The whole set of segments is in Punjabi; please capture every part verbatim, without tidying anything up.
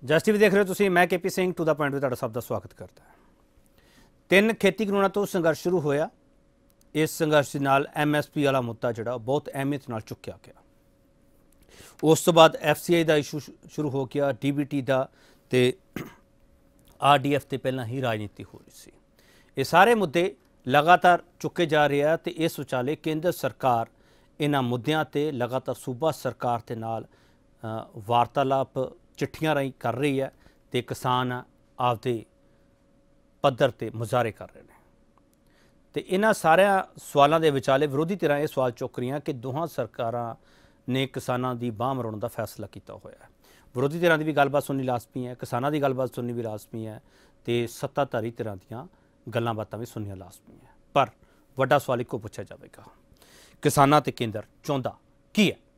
ਜਸ ਟੀਵੀ ਦੇਖ ਰਹੇ ਹੋ ਤੁਸੀਂ। मैं K P Singh to the point में ਤੁਹਾਡਾ ਸਭ ਦਾ ਸਵਾਗਤ ਕਰਦਾ ਹਾਂ। ਤਿੰਨ ਖੇਤੀ ਕਾਨੂੰਨਾਂ ਤੋਂ ਸੰਘਰਸ਼ ਸ਼ੁਰੂ ਹੋਇਆ। ਇਸ ਸੰਘਰਸ਼ ਦੇ ਨਾਲ ਐਮ ਐਸ ਪੀ ਵਾਲਾ ਮੁੱਦਾ ਜਿਹੜਾ ਬਹੁਤ ਅਹਿਮੀਅਤ ਨਾਲ ਚੁੱਕਿਆ ਗਿਆ। ਉਸ ਤੋਂ ਬਾਅਦ ਐਫ ਸੀ ਆਈ ਦਾ ਇਸ਼ੂ ਸ਼ੁਰੂ ਹੋ ਗਿਆ, ਡੀ ਬੀ ਟੀ ਦਾ ਤੇ ਆਰ ਡੀ ਐਫ ਤੇ ਪਹਿਲਾਂ ਹੀ ਰਾਜਨੀਤੀ ਹੋ ਰਹੀ ਸੀ। ਇਹ ਸਾਰੇ ਮੁੱਦੇ ਲਗਾਤਾਰ ਚੁੱਕੇ ਜਾ ਰਹੇ ਆ ਤੇ ਇਸ ਵਿਚਾਲੇ ਕੇਂਦਰ ਸਰਕਾਰ ਇਹਨਾਂ ਮੁੱਦਿਆਂ ਤੇ ਲਗਾਤਾਰ ਸੂਬਾ ਸਰਕਾਰ ਦੇ ਨਾਲ ਵਾਰਤਾਲਾਪ चिट्ठियां राही कर रही है तो किसान आपदे पद्धर ते मुजाहरे कर रहे हैं। तो इन्हां सारिया सवालों के विचाले विरोधी धिरां ये सवाल चुक रही कि दोहां सरकारां ने किसानां दी बांह मरोड़ का फैसला किया होया है। विरोधी धिरां दी भी गलबात सुननी लाजमी है, किसानां दी गलबात सुननी भी लाजमी है, तो सत्ताधारी धिरां दीयां गल्लां बातां भी सुननियां लाजमी है। पर वड्डा सवाल इक्को पुछया जाएगा, किसानां ते केंद्र चाहुंदा की है?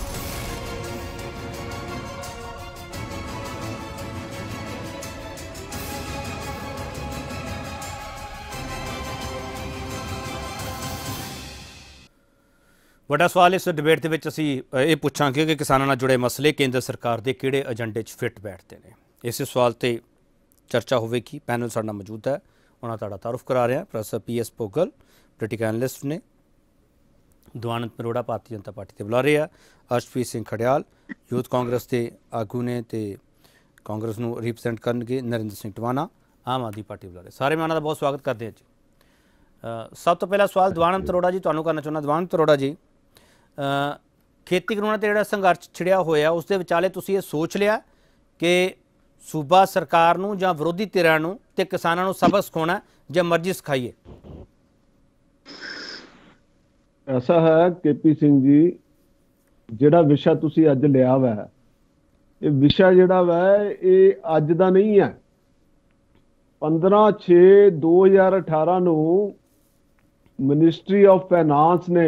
ਵੱਡਾ ਸਵਾਲ ਇਸ ਡਿਬੇਟ ਦੇ ਵਿੱਚ ਅਸੀਂ ਇਹ ਪੁੱਛਾਂਗੇ ਕਿ ਕਿਸਾਨਾਂ ਨਾਲ ਜੁੜੇ ਮਸਲੇ ਕੇਂਦਰ ਸਰਕਾਰ ਦੇ ਕਿਹੜੇ ਏਜੰਡੇ 'ਚ ਫਿੱਟ ਬੈਠਦੇ ਨੇ। ਇਸੇ ਸਵਾਲ ਤੇ ਚਰਚਾ ਹੋਵੇਗੀ। ਪੈਨਲ ਸਾਡੇ ਨਾਲ ਮੌਜੂਦ ਹੈ, ਉਹਨਾਂ ਤੁਹਾਡਾ ਤਾਰੁਫ ਕਰਾ ਰਿਹਾ professor P S Bhogal, political analyst ਨੇ, ਦਵਾਨੰਦ ਮਰੋੜਾ ਭਾਰਤੀ ਜਨਤਾ ਪਾਰਟੀ ਦੇ ਬੁਲਾਰੇ ਆ, ਅਰਸ਼ਪ੍ਰੀਤ ਸਿੰਘ ਖੜਿਆਲ ਯੂਥ ਕਾਂਗਰਸ ਦੇ ਆਗੂ ਨੇ ਤੇ ਕਾਂਗਰਸ ਨੂੰ ਰਿਪਰੈਜ਼ੈਂਟ ਕਰਨਗੇ, ਨਰਿੰਦਰ ਸਿੰਘ ਟਵਾਨਾ ਆਮ ਆਦਮੀ ਪਾਰਟੀ ਬੁਲਾਰੇ। ਸਾਰੇ ਮੈਂ ਉਹਨਾਂ ਦਾ ਬਹੁਤ ਸਵਾਗਤ ਕਰਦੇ ਹਾਂ ਜੀ। ਸਭ ਤੋਂ ਪਹਿਲਾ ਸਵਾਲ ਦਵਾਨੰਦ ਮਰੋੜਾ ਜੀ ਤੁਹਾਨੂੰ ਕਰਨਾ ਚਾਹੁੰਦਾ। ਦਵਾਨੰਦ ਮਰੋੜਾ ਜੀ, खेती कानून ते जिहड़ा संघर्ष छिड़िया होया उस दे विचाले तुसीं ये सोच लिया कि सूबा सरकार नूं जां विरोधी धिरां नूं ते किसानां नूं सबक सिखाउणा जां मर्जी सिखाईए? ऐसा है के पी सिंह जी, जिहड़ा विशा तुसीं अज लिया वा ये विशा जिहड़ा वा ये अज दा नहीं है। पंद्रह छे दो हज़ार अठारह नूं मिनिस्ट्री ऑफ फाइनांस ने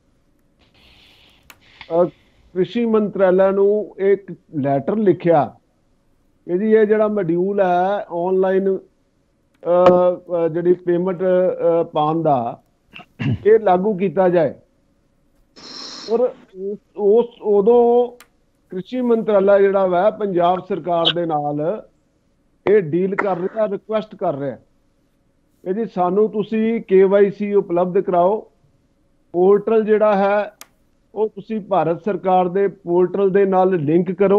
कृषि मंत्रालय नूं एक लैटर लिखिया कि जी ये जिहड़ा मॉड्यूल है ऑनलाइन जिहड़ी पेमेंट पाउण दा ये लागू किया जाए। और उस उदों कृषि मंत्रालय जिहड़ा वा पंजाब सरकार दे नाल ये डील कर रहा, रिक्वेस्ट कर रहा कि जी सानू तुसी के वाई सी उपलब्ध कराओ। पोर्टल जिहड़ा है वो तुसी भारत सरकार दे पोर्टल दे नाल लिंक करो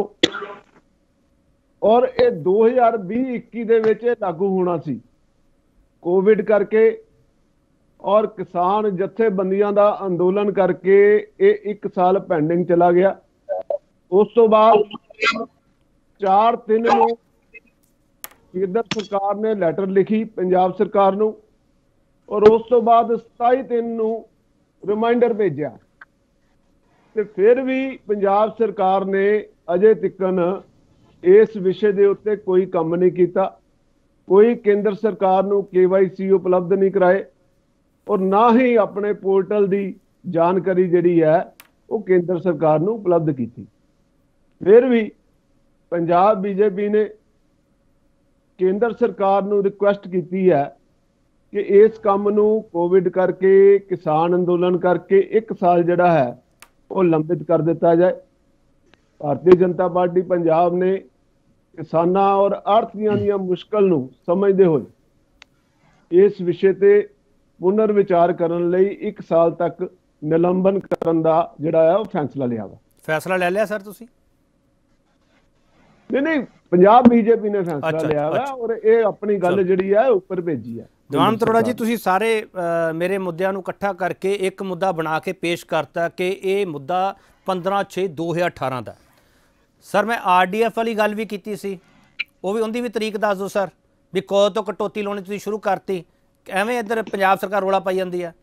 और ये दो हज़ार भी इक्की दे विच लागू होना सी। कोविड करके और किसान जथेबंदियां दा अंदोलन करके ये एक साल पेंडिंग चला गया। उस तो बाद चार तीन नूं केंद्र सरकार ने लैटर लिखी पंजाब सरकार नूं और उस तो बाद सताई तीन नूं रिमाइंडर भेजा। ते फिर भी पंजाब सरकार ने अजे तिकन इस विषय के उत्ते कोई काम नहीं किया, कोई केंद्र सरकार नूं के वाई सी उपलब्ध नहीं कराए और ना ही अपने पोर्टल की जानकारी जिहड़ी है वो केंद्र सरकार नूं उपलब्ध की। फिर भी पंजाब बीजेपी ने केंद्र सरकार नूं रिक्वेस्ट की है कि इस काम नूं कोविड करके किसान अंदोलन करके एक साल जिहड़ा है वो लंबित कर दिता जाए। भारतीय जनता पार्टी पंजाब ने किसानां और आड़तियां दी मुश्किल नूं समझदे होए इस विषय ते पुनर्विचार करन लई एक साल तक निलंबन करन दा जिहड़ा है वो फैसला लिया वा। फैसला ले लिया सर तुसीं? नहीं नहीं, पंजाब बीजेपी ने फैसला लिया वा और ये अपनी गल जिहड़ी है ऊपर भेजी है। दवानंद मरोड़ा जी, तुसीं सारे आ, मेरे मुद्दों को इकट्ठा करके एक मुद्दा बना के पेश करता कि ये मुद्दा पंद्रह छे दो हज़ार अठारह का। सर मैं आर डी एफ वाली गल भी की सी, वो भी उनकी भी तरीक दस दो सर भी कदों तो कटौती लाने तुसीं शुरू करती, एवें इधर पंजाब सरकार रौला पाई जाती है।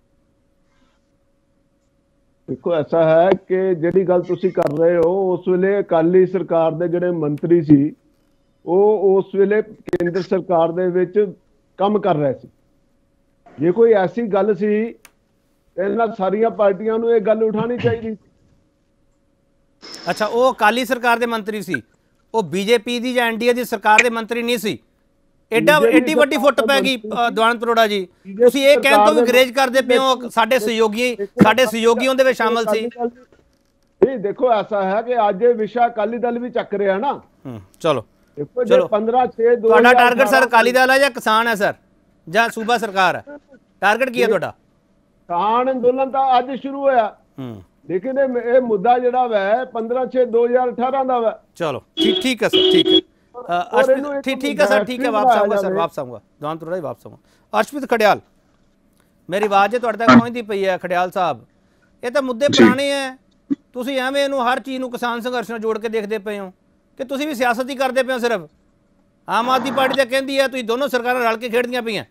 देखो ऐसा है कि जिहड़ी गल तुसीं कर रहे हो उस वेले अकाली सरकार दे जिहड़े मंत्री सी वो उस वेले केंद्र सरकार दे विच काम कर रहे सी। जे कोई ऐसी गल सी इन्हां सारियां पार्टियां नूं ये गल उठानी चाहिए। अच्छा, वो अकाली सरकार दे मंत्री सी, वो बीजेपी दी जां एनडीए दी सरकार दे मंत्री नहीं सी। एडा एडी वड्डी फुट पै गई दवानंद मरोड़ा जी, तुसीं ये कहण तों भी गरेज करदे पे हो साडे सहयोगी साडे सहयोगी उहदे विच शामिल सी। नहीं देखो ऐसा है कि आज ये विषय अकाली दल भी चक रहा है ना। चलो ਦੇਖੋ ਜੇ ਚਲੋ ਪੰਦਰਾਂ ਛੇ ਦੋ ਤੁਹਾਡਾ ਟਾਰਗੇਟ ਸਰ ਅਕਾਲੀ ਦਲ ਹੈ ਜਾਂ ਕਿਸਾਨ ਹੈ ਸਰ, ਜਾਂ ਸੂਬਾ ਸਰਕਾਰ ਹੈ? ਟਾਰਗੇਟ ਕੀ ਹੈ ਤੁਹਾਡਾ? ਕਿਸਾਨ ਅੰਦੋਲਨ ਤਾਂ ਅੱਜ ਸ਼ੁਰੂ ਹੋਇਆ, ਹੂੰ ਲੇਕਿਨ ਇਹ ਇਹ ਮੁੱਦਾ ਜਿਹੜਾ ਵੈ ਪੰਦਰਾਂ ਛੇ ਦੋ ਹਜ਼ਾਰ ਅਠਾਰਾਂ ਦਾ ਵਾ। ਚਲੋ ਠੀਕ ਠੀਕ ਹੈ ਸਰ, ਠੀਕ ਹੈ ਅਰਸ਼ਪ੍ਰੀਤ, ਠੀਕ ਠੀਕ ਹੈ ਸਰ, ਠੀਕ ਹੈ, ਵਾਪਸ ਆਊਂਗਾ ਸਰ, ਵਾਪਸ ਆਊਂਗਾ ਦੌਰਾਨ ਥੋੜਾ ਹੀ ਵਾਪਸ ਆਊਂਗਾ। ਅਰਸ਼ਪ੍ਰੀਤ ਖੜਿਆਲ, ਮੇਰੀ ਆਵਾਜ਼ ਤੁਹਾਡੇ ਤੱਕ ਪਹੁੰਚਦੀ ਪਈ ਹੈ ਖੜਿਆਲ ਸਾਹਿਬ, ਇਹ ਤਾਂ ਮੁੱਦੇ ਪੁਰਾਣੇ ਹੈ, ਤੁਸੀਂ ਐਵੇਂ ਇਹਨੂੰ ਹਰ ਚੀਜ਼ ਨੂੰ ਕਿਸਾਨ ਸੰਘਰਸ਼ ਨਾਲ ਜੋੜ ਕੇ ਦੇਖਦੇ ਪਏ ਹੋ ਕਿ ਤੁਸੀਂ ਵੀ ਸਿਆਸਤ ਹੀ ਕਰਦੇ ਪਏ ਹੋ ਸਿਰਫ? ਆਮ ਆਦਮੀ ਪਾਰਟੀ ਤਾਂ ਕਹਿੰਦੀ ਹੈ ਤੁਸੀਂ ਦੋਨੋਂ ਸਰਕਾਰਾਂ ਰਲ ਕੇ ਖੇਡਦੀਆਂ ਪਈਆਂ।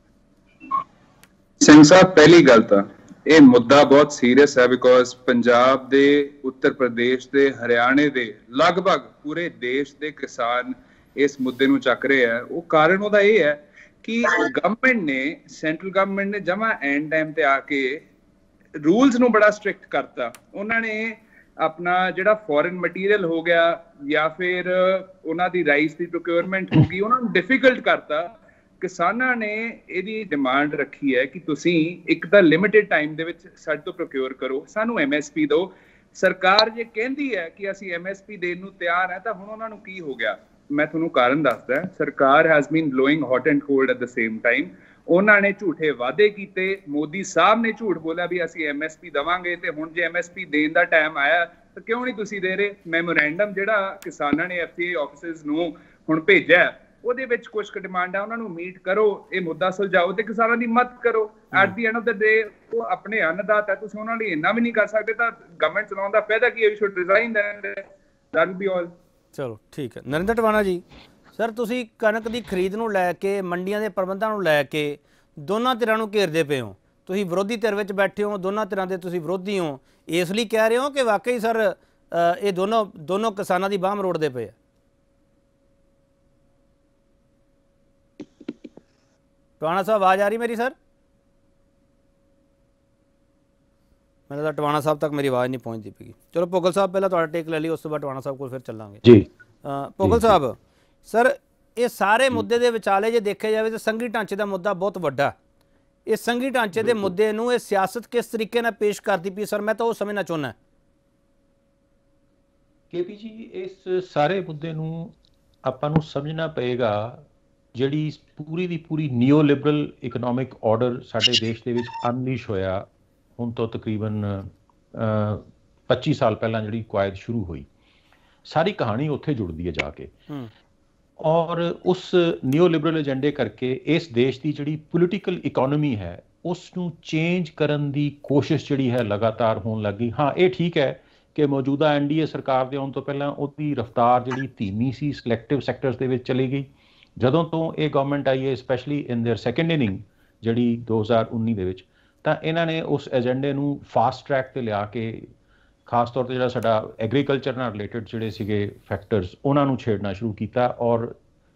ਸਿੰਘ ਸਾਹਿਬ, ਪਹਿਲੀ ਗੱਲ ਤਾਂ ਇਹ ਮੁੱਦਾ ਬਹੁਤ ਸੀਰੀਅਸ ਹੈ, ਬਿਕੋਜ਼ ਪੰਜਾਬ ਦੇ, ਉੱਤਰ ਪ੍ਰਦੇਸ਼ ਦੇ, ਹਰਿਆਣੇ ਦੇ, ਲਗਭਗ ਪੂਰੇ ਦੇਸ਼ ਦੇ ਕਿਸਾਨ ਇਸ ਮੁੱਦੇ ਨੂੰ ਚੱਕ ਰਹੇ ਆ। ਉਹ ਕਾਰਨ ਉਹਦਾ ਇਹ ਹੈ ਕਿ ਗਵਰਨਮੈਂਟ ਨੇ, ਸੈਂਟਰਲ ਗਵਰਨਮੈਂਟ ਨੇ ਜਮਾ ਐਂਡ ਟਾਈਮ ਤੇ ਆ ਕੇ ਰੂਲਸ ਨੂੰ ਬੜਾ ਸਟ੍ਰਿਕਟ ਕਰਤਾ। ਉਹਨਾਂ ਨੇ ਆਪਣਾ ਜਿਹੜਾ ਫੋਰਨ ਮਟੀਰੀਅਲ ਹੋ ਗਿਆ ਜਾਂ ਫਿਰ ਉਹਨਾਂ ਦੀ ਰਾਈਸ ਦੀ ਪ੍ਰੋਕਿਉਰਮੈਂਟ ਹੋ ਗਈ, ਉਹਨਾਂ ਨੂੰ ਡਿਫਿਕਲਟ ਕਰਤਾ। ਕਿਸਾਨਾਂ ਨੇ ਇਹਦੀ ਡਿਮਾਂਡ ਰੱਖੀ ਹੈ ਕਿ ਤੁਸੀਂ ਇੱਕ ਤਾਂ ਲਿਮਿਟਿਡ ਟਾਈਮ ਦੇ ਵਿੱਚ ਸਾਡੇ ਤੋਂ ਪ੍ਰੋਕਿਉਰ ਕਰੋ, ਸਾਨੂੰ ਐਮ ਐਸ ਪੀ ਦਿਓ। ਸਰਕਾਰ ਜੇ ਕਹਿੰਦੀ ਹੈ ਕਿ ਅਸੀਂ ਐਮ ਐਸ ਪੀ ਦੇਣ ਨੂੰ ਤਿਆਰ ਹੈ, ਤਾਂ ਹੁਣ ਉਹਨਾਂ ਨੂੰ ਕੀ ਹੋ ਗਿਆ? ਮੈਂ ਤੁਹਾਨੂੰ ਕਾਰਨ ਦੱਸਦਾ। ਸਰਕਾਰ has been blowing hot and cold at the same time. ਉਹਨਾਂ ਨੇ ਝੂਠੇ ਵਾਅਦੇ ਕੀਤੇ, ਮੋਦੀ ਸਾਹਿਬ ਨੇ ਝੂਠ ਬੋਲਿਆ ਵੀ ਅਸੀਂ ਐਮ ਐਸ ਪੀ ਦੇਵਾਂਗੇ, ਤੇ ਹੁਣ ਜੇ ਐਮ ਐਸ ਪੀ ਦੇਣ ਦਾ ਟਾਈਮ ਆਇਆ ਤਾਂ ਕਿਉਂ ਨਹੀਂ ਤੁਸੀਂ ਦੇ ਰਹੇ? ਮੈਮੋਰੈਂਡਮ ਜਿਹੜਾ ਕਿਸਾਨਾਂ ਨੇ ਐਫ ਸੀ ਆਈ ਆਫਿਸਸ ਨੂੰ ਹੁਣ ਭੇਜਿਆ, ਉਹਦੇ ਵਿੱਚ ਕੁਝ ਕੁ ਡਿਮਾਂਡਾਂ ਉਹਨਾਂ ਨੂੰ ਮੀਟ ਕਰੋ, ਇਹ ਮੁੱਦਾ ਸੁਲਝਾਓ ਤੇ ਕਿਸਾਨਾਂ ਦੀ ਮਦਦ ਕਰੋ। At the end of the day ਉਹ ਆਪਣੇ ਅੰਨਦਾਤਾ ਹੈ, ਤੁਸੀਂ ਉਹਨਾਂ ਲਈ ਇੰਨਾ ਵੀ ਨਹੀਂ ਕਰ ਸਕਦੇ, ਤਾਂ ਗਵਰਨਮੈਂਟ ਚਲਾਉਣ ਦਾ ਫਾਇਦਾ ਕੀ ਹੈ? We should resign then that be all. ਚਲੋ ਠੀਕ ਹੈ। ਨਰਿੰਦਰ ਟਵਾਣਾ ਜੀ, ਸਰ ਤੁਸੀਂ ਕਣਕ ਦੀ ਖਰੀਦ ਨੂੰ ਲੈ ਕੇ, ਮੰਡੀਆਂ ਦੇ ਪ੍ਰਬੰਧਾਂ ਨੂੰ ਲੈ ਕੇ ਦੋਨਾਂ ਧਿਰਾਂ ਨੂੰ ਘੇਰਦੇ ਪਏ ਹੋ, ਤੁਸੀਂ ਵਿਰੋਧੀ ਧਿਰ ਵਿੱਚ ਬੈਠੇ ਹੋ, ਦੋਨਾਂ ਧਿਰਾਂ ਦੇ ਤੁਸੀਂ ਵਿਰੋਧੀ ਹੋ, ਇਸ ਲਈ ਕਹਿ ਰਹੇ ਹੋ ਕਿ ਵਾਕਈ ਸਰ ਇਹ ਦੋਨੋਂ ਦੋਨੋਂ ਕਿਸਾਨਾਂ ਦੀ ਬਾਂਹ ਮਰੋੜਦੇ ਪਏ ਆ? ਟਵਾਣਾ ਸਾਹਿਬ ਆਵਾਜ਼ ਆ ਰਹੀ ਮੇਰੀ ਸਰ? ਮੈਨੂੰ ਤਾਂ ਟਵਾਣਾ ਸਾਹਿਬ ਤੱਕ ਮੇਰੀ ਆਵਾਜ਼ ਨਹੀਂ ਪਹੁੰਚਦੀ ਪਈ। ਚਲੋ ਭੋਗਲ ਸਾਹਿਬ ਪਹਿਲਾਂ ਤੁਹਾਡਾ ਟੇਕ ਲੈ ਲਈ, ਉਸ ਤੋਂ ਬਾਅਦ ਟਵਾਣਾ ਸਾਹਿਬ ਕੋਲ ਫਿਰ ਚੱਲਾਂਗੇ ਜੀ। ਭੋਗਲ ਸਾਹਿਬ, ਸਰ ਇਹ ਸਾਰੇ ਮੁੱਦੇ ਦੇ ਵਿਚਾਲੇ ਜੇ ਦੇਖਿਆ ਜਾਵੇ ਤਾਂ ਸੰਘੀ ਢਾਂਚੇ ਦਾ ਮੁੱਦਾ ਬਹੁਤ ਵੱਡਾ। ਇਹ ਸੰਘੀ ਢਾਂਚੇ ਦੇ ਮੁੱਦੇ ਨੂੰ ਇਹ ਸਿਆਸਤ ਕਿਸ ਤਰੀਕੇ ਨਾਲ ਪੇਸ਼ ਕਰਦੀ ਪਈ ਸਰ, ਮੈਂ ਤਾਂ ਉਹ ਸਮਝਣਾ ਚਾਹੁੰਦਾ। ਕੇਪੀ ਜੀ, ਇਸ ਸਾਰੇ ਮੁੱਦੇ ਨੂੰ ਆਪਾਂ ਨੂੰ ਸਮਝਣਾ ਪਏਗਾ, ਜਿਹੜੀ ਪੂਰੀ ਦੀ ਪੂਰੀ ਨਿਓ ਲਿਬਰਲ ਇਕਨੋਮਿਕ ਆਰਡਰ ਸਾਡੇ ਦੇਸ਼ ਦੇ ਵਿੱਚ ਅਨਲੀਸ਼ ਹੋਇਆ ਹੁਣ ਤੋਂ ਤਕਰੀਬਨ ਪੱਚੀ ਸਾਲ ਪਹਿਲਾਂ, ਜਿਹੜੀ ਕੁਆਇਦ ਸ਼ੁਰੂ ਹੋਈ, ਸਾਰੀ ਕਹਾਣੀ ਉੱਥੇ ਜੁੜਦੀ ਹੈ ਜਾ ਕੇ। ਔਰ ਉਸ ਨਿਓ ਲਿਬਰਲ ਏਜੰਡੇ ਕਰਕੇ ਇਸ ਦੇਸ਼ ਦੀ ਜਿਹੜੀ ਪੋਲੀਟੀਕਲ ਇਕਨੋਮੀ ਹੈ ਉਸ ਨੂੰ ਚੇਂਜ ਕਰਨ ਦੀ ਕੋਸ਼ਿਸ਼ ਜਿਹੜੀ ਹੈ ਲਗਾਤਾਰ ਹੋਣ ਲੱਗੀ। ਹਾਂ, ਇਹ ਠੀਕ ਹੈ ਕਿ ਮੌਜੂਦਾ ਐਨ ਡੀ ਏ ਸਰਕਾਰ ਦੇ ਆਉਣ ਤੋਂ ਪਹਿਲਾਂ ਉਹਦੀ ਰਫ਼ਤਾਰ ਜਿਹੜੀ ਧੀਮੀ ਸੀ, ਸਿਲੈਕਟਿਵ ਸੈਕਟਰਸ ਦੇ ਵਿੱਚ ਚਲੀ ਗਈ। ਜਦੋਂ ਤੋਂ ਇਹ ਗਵਰਨਮੈਂਟ ਆਈ ਹੈ, specially in their second inning ਜਿਹੜੀ ਦੋ ਹਜ਼ਾਰ ਉੱਨੀ ਦੇ ਵਿੱਚ, ਤਾਂ ਇਹਨਾਂ ਨੇ ਉਸ ਏਜੰਡੇ ਨੂੰ ਫਾਸਟ ਟਰੈਕ ਤੇ ਲਿਆ ਕੇ, ਖਾਸ ਤੌਰ ਤੇ ਜਿਹੜਾ ਸਾਡਾ ਐਗਰੀਕਲਚਰ ਨਾਲ ਰਿਲੇਟਡ ਜਿਹੜੇ ਸੀਗੇ ਫੈਕਟਰਸ, ਉਹਨਾਂ ਨੂੰ ਛੇੜਨਾ ਸ਼ੁਰੂ ਕੀਤਾ। ਔਰ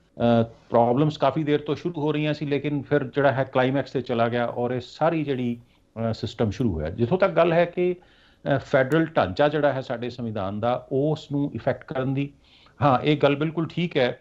ਪ੍ਰੋਬਲਮਸ ਕਾਫੀ ਦੇਰ ਤੋਂ ਸ਼ੁਰੂ ਹੋ ਰਹੀਆਂ ਸੀ, ਲੇਕਿਨ ਫਿਰ ਜਿਹੜਾ ਹੈ ਕਲਾਈਮੈਕਸ ਤੇ ਚਲਾ ਗਿਆ ਔਰ ਇਹ ਸਾਰੀ ਜਿਹੜੀ ਸਿਸਟਮ ਸ਼ੁਰੂ ਹੋਇਆ। ਜਿੱਥੋਂ ਤੱਕ ਗੱਲ ਹੈ ਕਿ ਫੈਡਰਲ ਢਾਂਚਾ ਜਿਹੜਾ ਹੈ ਸਾਡੇ ਸੰਵਿਧਾਨ ਦਾ, ਉਸ ਨੂੰ ਇਫੈਕਟ ਕਰਨ ਦੀ, ਹਾਂ ਇਹ ਗੱਲ ਬਿਲਕੁਲ ਠੀਕ ਹੈ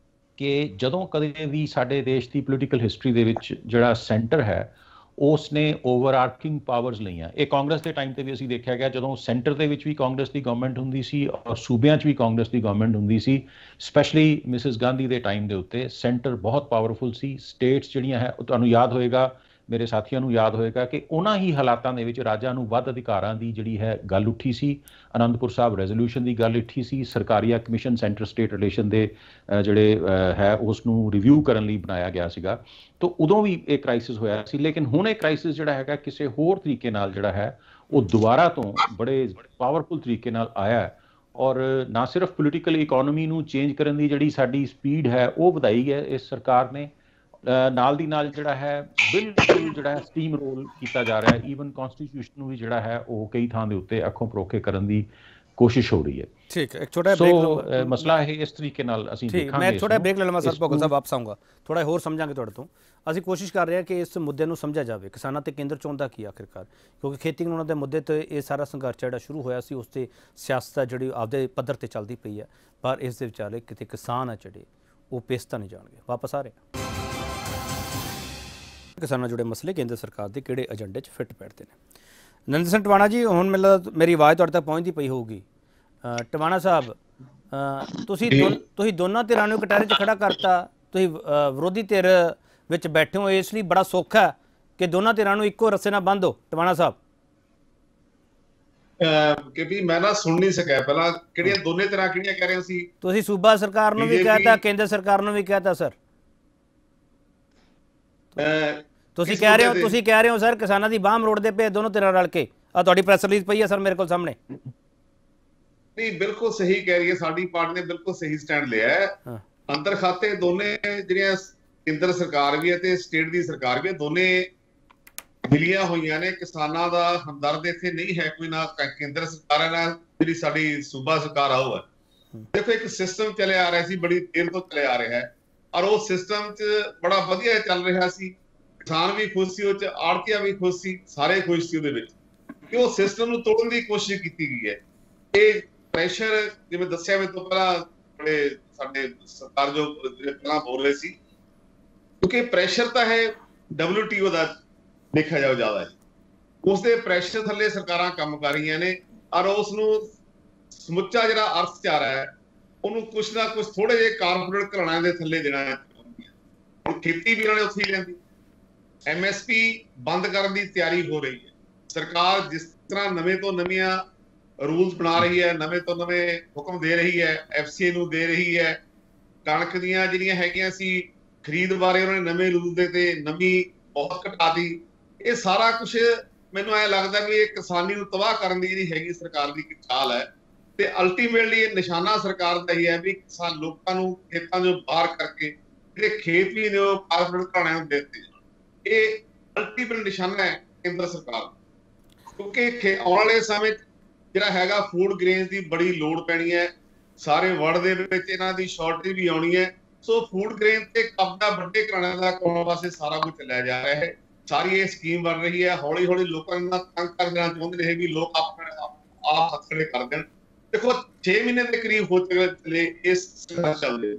ਕਿ ਜਦੋਂ ਕਦੇ ਵੀ ਸਾਡੇ ਦੇਸ਼ ਦੀ ਪੋਲੀਟੀਕਲ ਹਿਸਟਰੀ ਦੇ ਵਿੱਚ ਜਿਹੜਾ ਸੈਂਟਰ ਹੈ ਉਸ ਨੇ ਓਵਰਆਰਕਿੰਗ ਪਾਵਰਸ ਲਈਆਂ। ਇਹ ਕਾਂਗਰਸ ਦੇ ਟਾਈਮ ਤੇ ਵੀ ਅਸੀਂ ਦੇਖਿਆ ਗਿਆ, ਜਦੋਂ ਸੈਂਟਰ ਦੇ ਵਿੱਚ ਵੀ ਕਾਂਗਰਸ ਦੀ ਗਵਰਨਮੈਂਟ ਹੁੰਦੀ ਸੀ ਔਰ ਸੂਬਿਆਂ 'ਚ ਵੀ ਕਾਂਗਰਸ ਦੀ ਗਵਰਨਮੈਂਟ ਹੁੰਦੀ ਸੀ, ਸਪੈਸ਼ਲੀ ਮਿਸਿਸ ਗਾਂਧੀ ਦੇ ਟਾਈਮ ਦੇ ਉੱਤੇ ਸੈਂਟਰ ਬਹੁਤ ਪਾਵਰਫੁਲ ਸੀ। ਸਟੇਟਸ ਜਿਹੜੀਆਂ ਹੈ, ਤੁਹਾਨੂੰ ਯਾਦ ਹੋਏਗਾ, ਮੇਰੇ ਸਾਥੀਆਂ ਨੂੰ ਯਾਦ ਹੋਏਗਾ ਕਿ ਉਹਨਾਂ ਹੀ ਹਾਲਾਤਾਂ ਦੇ ਵਿੱਚ ਰਾਜਾਂ ਨੂੰ ਵੱਧ ਅਧਿਕਾਰਾਂ ਦੀ ਜਿਹੜੀ ਹੈ ਗੱਲ ਉੱਠੀ ਸੀ। ਅਨੰਦਪੁਰ ਸਾਹਿਬ ਰੈਜ਼ੋਲੂਸ਼ਨ ਦੀ ਗੱਲ ਉੱਠੀ ਸੀ। Sarkaria commission centre state relation ਦੇ ਜਿਹੜੇ ਹੈ ਉਸ ਨੂੰ ਰਿਵਿਊ ਕਰਨ ਲਈ ਬਣਾਇਆ ਗਿਆ ਸੀਗਾ। ਤਾਂ ਉਦੋਂ ਵੀ ਇਹ ਕ੍ਰਾਈਸਿਸ ਹੋਇਆ ਸੀ, ਲੇਕਿਨ ਹੁਣ ਇਹ ਕ੍ਰਾਈਸਿਸ ਜਿਹੜਾ ਹੈਗਾ ਕਿਸੇ ਹੋਰ ਤਰੀਕੇ ਨਾਲ ਜਿਹੜਾ ਹੈ ਉਹ ਦੁਬਾਰਾ ਤੋਂ ਬੜੇ ਪਾਵਰਫੁਲ ਤਰੀਕੇ ਨਾਲ ਆਇਆ। ਔਰ ਨਾ ਸਿਰਫ ਪੋਲੀਟੀਕਲ ਇਕੋਨਮੀ ਨੂੰ ਚੇਂਜ ਕਰਨ ਦੀ ਜਿਹੜੀ ਸਾਡੀ ਸਪੀਡ ਹੈ ਉਹ ਵਧਾਈ ਹੈ ਇਸ ਸਰਕਾਰ ਨੇ, ਨਾਲ ਦੀ ਨਾਲ ਜਿਹੜਾ ਹੈ ਬਿਲਕੁਲ ਜਿਹੜਾ ਹੈ ਸਟੀਮ ਰੋਲ ਕੀਤਾ ਜਾ ਰਿਹਾ ਹੈ। ਈਵਨ ਕਨਸਟੀਟਿਊਸ਼ਨ ਨੂੰ ਵੀ ਜਿਹੜਾ ਹੈ ਉਹ ਕਈ ਥਾਂ ਦੇ ਉੱਤੇ ਅੱਖੋਂ ਪਰੋਖੇ ਕਰਨ ਦੀ ਕੋਸ਼ਿਸ਼ ਹੋ ਰਹੀ ਹੈ। ਠੀਕ ਹੈ, ਇੱਕ ਛੋਟਾ ਬ੍ਰੇਕ ਲਓ। ਮਸਲਾ ਇਹ ਇਸ ਤਰੀਕੇ ਨਾਲ ਅਸੀਂ ਦੇਖਾਂਗੇ। ਮੈਂ ਥੋੜਾ ਬ੍ਰੇਕ ਲੈ ਲਵਾਂ ਸਰ, ਭੋਗਲ ਸਾਹਿਬ ਵਾਪਸ ਆਊਂਗਾ, ਥੋੜਾ ਹੋਰ ਸਮਝਾਂਗੇ ਤੁਹਾਡੇ ਤੋਂ। ਅਸੀਂ ਕੋਸ਼ਿਸ਼ ਕਰ ਰਹੇ ਹਾਂ ਕਿ ਇਸ ਮੁੱਦੇ ਨੂੰ ਸਮਝਿਆ ਜਾਵੇ, ਕਿਸਾਨਾਂ ਤੇ ਕੇਂਦਰ ਚਾਹੁੰਦਾ ਕੀ ਆਖਿਰਕਾਰ, ਕਿਉਂਕਿ ਖੇਤੀ ਕਾਨੂੰਨਾਂ ਦੇ ਮੁੱਦੇ ਤੇ ਇਹ ਸਾਰਾ ਸੰਘਰਸ਼ ਜਿਹੜਾ ਸ਼ੁਰੂ ਹੋਇਆ ਸੀ ਉਸ ਤੇ ਸਿਆਸਤ ਜਿਹੜੀ ਆਪਦੇ ਪੱਧਰ ਤੇ ਚੱਲਦੀ ਪਈ ਹੈ, ਪਰ ਇਸ ਦੇ ਵਿਚਾਲੇ ਕਿਤੇ ਕਿਸਾਨ ਆ ਜਿਹੜੇ ਉਹ ਪੇਸਤਾ ਨਹੀਂ ਜਾਣਗੇ। ਵਾਪਸ ਆ ਰਹੇ ਕਿਸਾਨਾਂ ਜੁੜੇ ਮਸਲੇ ਕੇਂਦਰ ਸਰਕਾਰ ਦੇ ਕਿਹੜੇ ਏਜੰਡੇ 'ਚ ਫਿੱਟ ਬੈਠਦੇ ਨੇ। ਨਰਿੰਦਰ ਸਿੰਘ ਟਵਾਣਾ ਜੀ, ਹੁਣ ਮੈਨੂੰ ਮੇਰੀ ਆਵਾਜ਼ ਤੁਹਾਡੇ ਤੱਕ ਪਹੁੰਚਦੀ ਪਈ ਹੋਊਗੀ। ਟਵਾਣਾ ਸਾਹਿਬ, ਤੁਸੀਂ ਤੁਸੀਂ ਦੋਨਾਂ ਧਿਰਾਂ ਨੂੰ ਕਟਾਰੇ 'ਚ ਖੜਾ ਕਰਤਾ, ਤੁਸੀਂ ਵਿਰੋਧੀ ਧਿਰ ਵਿੱਚ ਬੈਠੇ ਹੋ, ਇਸ ਲਈ ਬੜਾ ਸੌਖਾ ਕਿ ਦੋਨਾਂ ਧਿਰਾਂ ਨੂੰ ਇੱਕੋ ਰੱਸੇ ਨਾਲ ਬੰਨ੍ਹ ਦਿਓ। ਟਵਾਣਾ ਸਾਹਿਬ ਕਿ ਵੀ ਮੈਂ ਨਾ ਸੁਣ ਨਹੀਂ ਸਕਿਆ ਪਹਿਲਾਂ ਕਿਹੜੀਆਂ ਦੋਨੇ ਤਰ੍ਹਾਂ ਕਿਹੜੀਆਂ ਕਹਿ ਰਹੇ ਸੀ ਤੁਸੀਂ? ਸੂਬਾ ਸਰਕਾਰ ਨੂੰ ਵੀ ਕਹਿਤਾ, ਕੇਂਦਰ ਸਰਕਾਰ ਨੂੰ ਵੀ ਕਹਿਤਾ ਸਰ। ਤੁਸੀਂ ਕਹਿ ਰਹੇ ਹੋ ਤੁਸੀਂ ਕਹਿ ਰਹੇ ਹੋ ਸਰ ਕਿਸਾਨਾਂ ਦੀ ਬਾਂਹ ਮਰੋੜਦੇ ਪਏ ਦੋਨੋਂ ਧਿਰਾਂ ਰਲ ਕੇ। ਆ ਤੁਹਾਡੀ ਪ੍ਰੈਸ ਰਿਲੀਜ਼ ਪਈ ਹੈ ਸਰ ਮੇਰੇ ਕੋਲ ਸਾਹਮਣੇ। ਨਹੀਂ ਬਿਲਕੁਲ ਸਹੀ ਕਹਿ ਰਹੀ ਹੈ, ਸਾਡੀ ਪਾਰਟੀ ਨੇ ਬਿਲਕੁਲ ਸਹੀ ਸਟੈਂਡ ਲਿਆ ਹੈ। ਅੰਦਰ ਖਾਤੇ ਦੋਨੇ ਜਿਹੜੀਆਂ ਕੇਂਦਰ ਸਰਕਾਰ ਵੀ ਹੈ ਤੇ ਸਟੇਟ ਦੀ ਸਰਕਾਰ ਵੀ ਹੈ, ਦੋਨੇ ਮਿਲੀਆਂ ਹੋਈਆਂ ਨੇ। ਕਿਸਾਨਾਂ ਦਾ ਹਮਦਰਦ ਇੱਥੇ ਨਹੀਂ ਹੈ ਕੋਈ, ਨਾ ਕੇਂਦਰ ਸਰਕਾਰ ਹੈ ਨਾ ਜਿਹੜੀ ਸਾਡੀ ਸੂਬਾ ਸਰਕਾਰ ਆਉ ਹੈ। ਦੇਖੋ ਇੱਕ ਸਿਸਟਮ ਚੱਲਿਆ ਆ ਰਿਹਾ ਸੀ, ਬੜੀ ਦੇਰ ਤੋਂ ਚੱਲਿਆ ਆ ਰਿਹਾ ਹੈ, ਔਰ ਉਹ ਸਿਸਟਮ 'ਚ ਬੜਾ ਵਧੀਆ ਚੱਲ ਰਿਹਾ ਸੀ। ਕਿਸਾਨ ਵੀ ਖੁਸ਼ ਸੀ, ਉਹ 'ਚ ਆੜਤੀਆ ਵੀ ਖੁਸ਼ ਸੀ, ਸਾਰੇ ਖੁਸ਼ ਸੀ ਉਹਦੇ ਵਿੱਚ, ਕਿ ਉਹ ਸਿਸਟਮ ਨੂੰ ਤੋੜਨ ਦੀ ਕੋਸ਼ਿਸ਼ ਕੀਤੀ ਗਈ ਹੈ। ਇਹ ਪ੍ਰੈਸ਼ਰ ਜਿਵੇਂ ਦੱਸਿਆ ਮੇਰੇ ਤੋਂ ਪਹਿਲਾਂ ਬੜੇ ਸਾਡੇ ਸਰਕਾਰ ਜੋ ਪਹਿਲਾਂ ਬੋਲ ਰਹੇ ਸੀ, ਕਿਉਂਕਿ ਪ੍ਰੈਸ਼ਰ ਤਾਂ ਹੈ ਡਬਲਯੂ ਟੀ ਓ ਦਾ ਦੇਖਿਆ ਜਾਓ ਜ਼ਿਆਦਾ ਹੈ, ਉਸਦੇ ਪ੍ਰੈਸ਼ਰ ਥੱਲੇ ਸਰਕਾਰਾਂ ਕੰਮ ਕਰ ਰਹੀਆਂ ਨੇ, ਔਰ ਉਸ ਨੂੰ ਸਮੁੱਚਾ ਜਿਹੜਾ ਅਰਥਚਾਰਾ ਹੈ ਉਹਨੂੰ ਕੁਛ ਨਾ ਕੁਛ ਥੋੜੇ ਜਿਹੇ ਕਾਰਪੋਰੇਟ ਘਰਾਣਿਆਂ ਦੇ ਥੱਲੇ ਦੇਣਾ ਹੈ। ਹੁਣ ਖੇਤੀ ਵੀ ਇਹਨਾਂ ਨੇ ਉੱਥੇ ਹੀ ਲੈਂਦੀ, ਐਮ ਐਸ ਪੀ ਬੰਦ ਕਰਨ ਦੀ ਤਿਆਰੀ ਹੋ ਰਹੀ ਹੈ। ਸਰਕਾਰ ਜਿਸ ਤਰ੍ਹਾਂ ਨਵੇਂ ਤੋਂ ਨਵੀਆਂ ਰੂਲਸ ਬਣਾ ਰਹੀ ਹੈ, ਨਵੇਂ ਤੋਂ ਨਵੇਂ ਹੁਕਮ ਦੇ ਰਹੀ ਹੈ, ਐਫ ਸੀ ਏ ਨੂੰ ਦੇ ਰਹੀ ਹੈ। ਕਣਕ ਦੀਆਂ ਜਿਹੜੀਆਂ ਹੈਗੀਆਂ ਸੀ ਖਰੀਦ ਬਾਰੇ ਉਹਨਾਂ ਨੇ ਨਵੇਂ ਰੂਲ ਦੇ ਤੇ ਨਵੀਂ ਬਹੁਤ ਘਟਾਤੀ। ਇਹ ਸਾਰਾ ਕੁਛ ਮੈਨੂੰ ਐ ਲੱਗਦਾ ਵੀ ਇਹ ਕਿਸਾਨੀ ਨੂੰ ਤਬਾਹ ਕਰਨ ਦੀ ਜਿਹੜੀ ਹੈਗੀ ਸਰਕਾਰ ਦੀ ਇੱਕ ਚਾਲ ਹੈ, ਤੇ ਅਲਟੀਮੇਟਲੀ ਇਹ ਨਿਸ਼ਾਨਾ ਸਰਕਾਰ ਦਾ ਹੀ ਹੈ ਵੀ ਕਿਸਾਨ ਲੋਕਾਂ ਨੂੰ ਖੇਤਾਂ ਤੋਂ ਬਾਹਰ ਕਰਕੇ ਜਿਹੜੇ ਖੇਤ ਵੀ ਨੇ ਉਹ ਕਾਰਪੋਰੇਟ ਘਰਾਣਿਆਂ ਨੂੰ ਦੇ ਦਿੱਤੇ ਜਾਣ। ਇਹ ਅਲਟੀਮੇਟ ਨਿਸ਼ਾਨਾ ਹੈ ਕੇਂਦਰ ਸਰਕਾਰ ਦਾ, ਕਿਉਂਕਿ ਆਉਣ ਵਾਲੇ ਸਮੇਂ ਜਿਹੜਾ ਹੈਗਾ ਫੂਡ ਗ੍ਰੇਨਸ ਦੀ ਬੜੀ ਲੋੜ ਪੈਣੀ ਹੈ। ਸਾਰੇ ਵਰਲਡ ਦੇ ਵਿੱਚ ਇਹਨਾਂ ਦੀ ਸ਼ਾਰਟੇਜ ਵੀ ਆਉਣੀ ਹੈ। ਸੋ ਫੂਡ ਗ੍ਰੇਨ ਤੇ ਕਬਜ਼ਾ ਵੱਡੇ ਘਰਾਣਿਆਂ ਦਾ ਕਰਨ ਵਾਸਤੇ ਸਾਰਾ ਕੁਝ ਚੱਲਿਆ ਜਾ ਰਿਹਾ ਹੈ। ਸਾਰੀ ਇਹ ਸਕੀਮ ਬਣ ਰਹੀ ਹੈ, ਹੌਲੀ ਹੌਲੀ ਲੋਕਾਂ ਨੂੰ ਤੰਗ ਕਰ ਦੇਣਾ ਚਾਹੁੰਦੇ ਨੇ ਵੀ ਲੋਕ ਆਪਣੇ ਆਪ ਹੱਥ ਖੜੇ ਕਰ ਦੇਣ। ਦੇਖੋ ਛੇ ਮਹੀਨੇ ਦੇ ਕਰੀਬ ਹੋ ਚਲੇ ਇਸ ਸੰਘਰਸ਼ ਚੱਲਦੇ,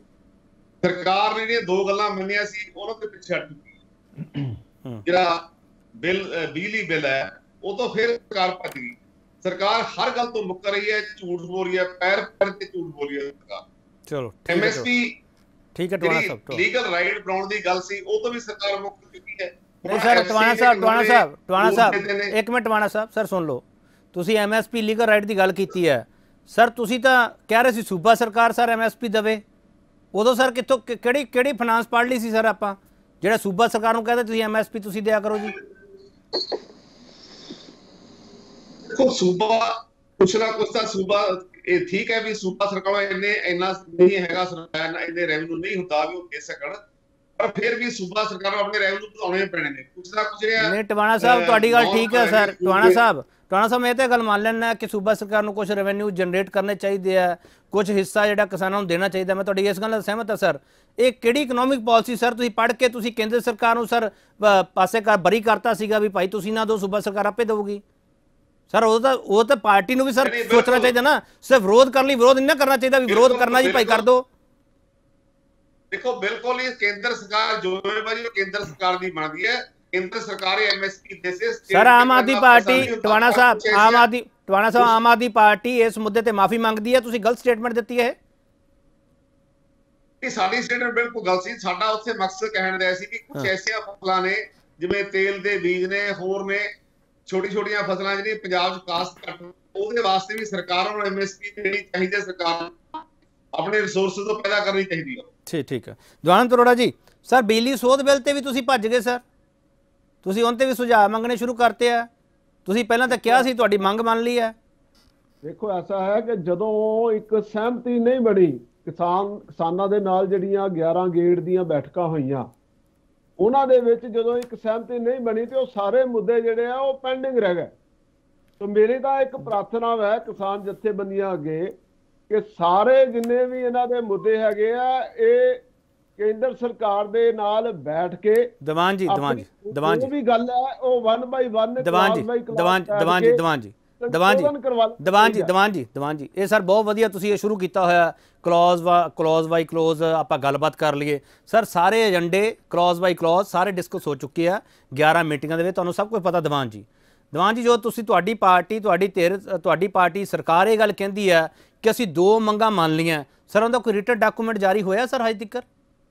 ਸਰਕਾਰ ਨੇ ਜਿਹੜੀਆਂ ਦੋ ਗੱਲਾਂ ਮੰਨੀਆਂ ਸੀ ਉਹਨਾਂ ਦੇ ਪਿੱਛੇ ਹਟ ਚੁੱਕੀ ਹੈ। ਜਿਹੜਾ ਬਿੱਲ ਬਿਜਲੀ ਬਿੱਲ ਹੈ ਉਹ ਤੋਂ ਫਿਰ ਸਰਕਾਰ ਭੱਜ ਗਈ। ਸਰਕਾਰ ਹਰ ਗੱਲ ਤੋਂ ਮੁੱਕਰ ਰਹੀ ਹੈ, ਝੂਠ ਬੋਲ ਰਹੀ ਹੈ, ਪੈਰ ਪੈਰ ਤੇ ਝੂਠ ਬੋਲ ਰਹੀ ਹੈ ਸਰਕਾਰ। ਚਲੋ ਐਮ ਐਸ ਪੀ ਠੀਕ ਹੈ, ਟਵਾਣਾ ਸਾਹਿਬ ਲੀਗਲ ਰਾਈਟ ਬਣਾਉਣ ਦੀ ਗੱਲ ਸੀ ਉਹ ਤੋਂ ਵੀ ਸਰਕਾਰ ਮੁੱਕ ਚੁੱਕੀ ਹੈ। ਨਹੀਂ ਸਰ ਟਵਾਣਾ ਸਾਹਿਬ ਟਵਾਣਾ ਸਾਹਿਬ ਟਵਾਣਾ ਸਾਹਿਬ ਇੱਕ ਮਿੰਟ ਟਵਾਣਾ ਸਾਹਿਬ ਸਰ ਸੁਣ ਲਓ, ਤੁਸੀਂ M S P legal right ਦੀ ਗੱਲ ਕੀਤੀ ਹੈ ਸਰ। ਤੁਸੀਂ ਤਾਂ ਕਹਿ ਰਹੇ ਸੀ ਸੂਬਾ ਸਰਕਾਰ ਸਰ ਐਮ ਐਸ ਪੀ ਦੇਵੇ, ਉਦੋਂ ਸਰ ਕਿੱਥੋਂ ਕਿਹੜੀ ਕਿਹੜੀ ਫਾਈਨਾਂਸ ਪੜ੍ਹ ਲਈ ਸੀ ਸਰ ਆਪਾਂ ਜਿਹੜਾ ਸੂਬਾ ਸਰਕਾਰ ਨੂੰ ਕਹਿੰਦੇ ਤੁਸੀਂ ਐਮ ਐਸ ਪੀ ਤੁਸੀਂ ਦਿਆ ਕਰੋ ਜੀ? ਦੇਖੋ ਸੂਬਾ ਕੁਛ ਨਾ ਕੁਛ ਤਾਂ ਸੂਬਾ ਇਹ ਠੀਕ ਹੈ ਵੀ ਸੂਬਾ ਸਰਕਾਰ ਇੰਨੇ ਇੰਨਾ ਨਹੀਂ ਹੈਗਾ, ਸਰਕਾਰ ਇੰਨੇ ਰੈਵਨਿਊ ਨਹੀਂ ਹੁੰਦਾ ਵੀ ਉਹ ਦੇ ਸਕਣ, ਪਰ ਫਿਰ ਵੀ ਸੂਬਾ ਸਰਕਾਰ ਨੂੰ ਆਪਣੇ ਰੈਵਨਿਊ ਵਧਾਉਣੇ ਪੈਣੇ ਨੇ ਕੁਛ ਨਾ ਕੁਛ। ਨਹੀਂ ਟਵਾਣਾ ਸਾਹਿਬ ਤੁਹਾਡੀ ਗੱਲ ਠੀਕ ਹੈ ਸਰ। ਟਵਾਣਾ ਸਾਹਿਬ ਟਵਾਣਾ ਸਾਹਿਬ ਮੈਂ ਇਹ ਤਾਂ ਗੱਲ ਮੰਨ ਲੈਣਾ ਕਿ ਸੂਬਾ ਸਰਕਾਰ ਨੂੰ ਕੁਛ ਰੈਵਨਿਊ ਜਨਰੇਟ ਕਰਨੇ ਚਾਹੀਦੇ ਆ, ਕੁਛ ਹਿੱਸਾ ਜਿਹੜਾ ਕਿਸਾਨਾਂ ਨੂੰ ਦੇਣਾ ਚਾਹੀਦਾ, ਮੈਂ ਤੁਹਾਡੀ ਇਸ ਗੱਲ ਨਾਲ ਸਹਿਮਤ ਹਾਂ ਸਰ। ਇਹ ਕਿਹੜੀ ਇਕਨੋਮਿਕ ਪਾਲਿਸੀ ਸਰ ਤੁਸੀਂ ਪੜ੍ਹ ਕੇ ਤੁਸੀਂ ਕੇਂਦਰ ਸਰਕਾਰ ਨੂੰ ਸਰ ਪਾਸੇ ਕਰ ਬਰੀ ਕਰਤਾ ਸੀਗਾ ਵੀ ਭਾਈ ਤੁਸੀਂ ਨਾ ਦਿਓ, ਸੂਬਾ ਸਰਕਾਰ ਆਪੇ ਦੇਊਗੀ ਸਰ? ਉਹ ਤਾਂ ਉਹ ਤਾਂ ਪਾਰਟੀ ਨੂੰ ਵੀ ਸਰ ਸੋਚਣਾ ਚਾਹੀਦਾ ਨਾ, ਸਿਰਫ ਵਿਰੋਧ ਕਰਨ ਲਈ ਵਿਰੋਧ ਨਹੀਂ ਨਾ ਕਰਨਾ ਚਾਹੀਦਾ ਵੀ ਵਿਰੋਧ ਕਰਨਾ ਜੀ ਭਾਈ ਕਰ ਦਿਓ। ਦੇਖੋ ਬਿਲਕੁਲ ਹੀ ਕੇਂਦਰ ਸਰਕਾਰ ਜ਼ਿੰਮੇਵਾਰੀ ਕੇਂਦਰ ਸਰਕਾਰ ਦੀ ਬਣਦੀ ਹੈ। ਕੇਂਦਰ ਸਰਕਾਰ ਐਮ ਐਸ ਪੀ ਦੇ ਸੇ ਸਰ ਆਮ ਆਦਮੀ ਪਾਰਟੀ ਟਵਾਣਾ ਸਾਹਿਬ ਆਮ ਆਦਮੀ ਟਵਾਣਾ ਸਾਹਿਬ ਆਮ ਆਦਮੀ ਪਾਰਟੀ ਇਸ ਮੁੱਦੇ ਤੇ ਮਾਫੀ ਮੰਗਦੀ ਹੈ, ਤੁਸੀਂ ਗਲਤ ਸਟੇਟਮੈਂਟ ਦਿੱਤੀ ਹੈ। ਇਹ ਸਾਡੀ ਸਟੇਟਮੈਂਟ ਬਿਲਕੁਲ ਗਲਤ ਸੀ। ਸਾਡਾ ਉੱਥੇ ਮਕਸਦ ਕਹਿਣ ਦਾ ਸੀ ਕਿ ਕੁਝ ਐਸੀਆਂ ਫਸਲਾਂ ਨੇ ਜਿਵੇਂ ਤੇਲ ਦੇ ਬੀਜ ਨੇ, ਹੋਰ ਨੇ ਛੋਟੀ ਛੋਟੀਆਂ ਫਸਲਾਂ ਜਿਹੜੀਆਂ ਪੰਜਾਬ 'ਚ ਕਾਸ਼ਤ ਘੱਟ, ਉਹਦੇ ਵਾਸਤੇ ਵੀ ਸਰਕਾਰਾਂ ਨੂੰ ਐਮ ਐਸ ਪੀ ਦੇਣੀ ਚਾਹੀਦੀ ਹੈ। ਸਰਕਾਰ ਆਪਣੇ ਰਿਸੋਰਸਿਸ ਤੋਂ ਪੈਦਾ ਕਰਨੀ ਚਾਹੀਦੀ ਹੈ। ਠੀਕ ਠੀਕ ਹੈ ਜਵਾਨੰਦ ਅਰੋੜਾ ਜੀ। ਸਰ ਬਿਜਲੀ ਸੋਧ ਬਿੱਲ ਤੇ ਵੀ ਤੁਸੀਂ ਭੱਜ ਗਏ ਸਰ, ਤੁਸੀਂ ਉਹਨਾਂ ਤੇ ਵੀ ਸੁਝਾਅ ਮੰਗਣੇ ਸ਼ੁਰੂ ਕਰਤੇ ਆ। ਤੁਸੀਂ ਪਹਿਲਾਂ ਤਾਂ ਕਿਹਾ ਸੀ ਤੁਹਾਡੀ ਮੰਗ ਮੰਨ ਲਈ ਹੈ। ਦੇਖੋ ਐਸਾ ਹੈ ਕਿ ਜਦੋਂ ਇੱਕ ਸਹਿਮਤੀ ਨਹੀਂ ਬਣੀ ਕਿਸਾਨ ਕਿਸਾਨਾਂ ਦੇ ਨਾਲ ਜਿਹੜੀਆਂ ਗਿਆਰਾਂ ਗੇੜ ਦੀਆਂ ਬੈਠਕਾਂ ਹੋਈਆਂ ਉਹਨਾਂ ਦੇ ਵਿੱਚ ਜਦੋਂ ਇੱਕ ਸਹਿਮਤੀ ਨਹੀਂ ਬਣੀ ਤੇ ਉਹ ਸਾਰੇ ਮੁੱਦੇ ਜਿਹੜੇ ਆ ਉਹ ਪੈਂਡਿੰਗ ਰਹਿ ਗਏ। ਤਾਂ ਮੇਰੀ ਤਾਂ ਇੱਕ ਪ੍ਰਾਰਥਨਾ ਹੈ ਕਿਸਾਨ ਜਥੇਬੰਦੀਆਂ ਅੱਗੇ ਕਿ ਸਾਰੇ ਜਿੰਨੇ ਵੀ ਇਹਨਾਂ ਦੇ ਮੁੱਦੇ ਹੈਗੇ ਆ ਇਹ ਕੇਂਦਰ ਸਰਕਾਰ ਦੇ ਨਾਲ ਬੈਠ ਕੇ ਦੀਵਾਨ ਜੀ ਦੀਵਾਨ ਜੀ ਦੀਵਾਨ ਜੀ ਵੀ ਗੱਲ ਹੈ ਉਹ ਵਨ ਬਾਈ ਵਨ ਦੀਵਾਨ ਜੀ ਦੀਵਾਨ ਦੀਵਾਨ ਜੀ ਦੀਵਾਨ ਜੀ ਦੀਵਾਨ ਜੀ ਦੀਵਾਨ ਜੀ ਦੀਵਾਨ ਜੀ ਦੀਵਾਨ ਜੀ ਇਹ ਸਰ ਬਹੁਤ ਵਧੀਆ ਤੁਸੀਂ ਇਹ ਸ਼ੁਰੂ ਕੀਤਾ ਹੋਇਆ ਕਲੌਜ਼ ਵਾ ਕਲੌਜ਼ ਬਾਈ ਕਲੌਜ਼ ਆਪਾਂ ਗੱਲਬਾਤ ਕਰ ਲਈਏ ਸਰ। ਸਾਰੇ ਏਜੰਡੇ ਕਲੌਜ਼ ਬਾਈ ਕਲੌਜ਼ ਸਾਰੇ ਡਿਸਕਸ ਹੋ ਚੁੱਕੇ ਆ ਗਿਆਰਾਂ ਮੀਟਿੰਗਾਂ ਦੇ ਵਿੱਚ, ਤੁਹਾਨੂੰ ਸਭ ਕੁਝ ਪਤਾ ਦੀਵਾਨ ਜੀ। ਦੀਵਾਨ ਜੀ, ਜੋ ਤੁਸੀਂ ਤੁਹਾਡੀ ਪਾਰਟੀ ਤੁਹਾਡੀ ਧਿਰ ਤੁਹਾਡੀ ਪਾਰਟੀ ਸਰਕਾਰ ਇਹ ਗੱਲ ਕਹਿੰਦੀ ਹੈ ਕਿ ਅਸੀਂ ਦੋ ਮੰਗਾਂ ਮੰਨ ਲਈਆਂ, ਸਰ ਉਹਦਾ ਕੋਈ ਰਿਟਨ ਡਾਕੂਮੈਂਟ ਜਾਰੀ ਹੋਇਆ ਸਰ ਹਜੇ ਤੱਕ?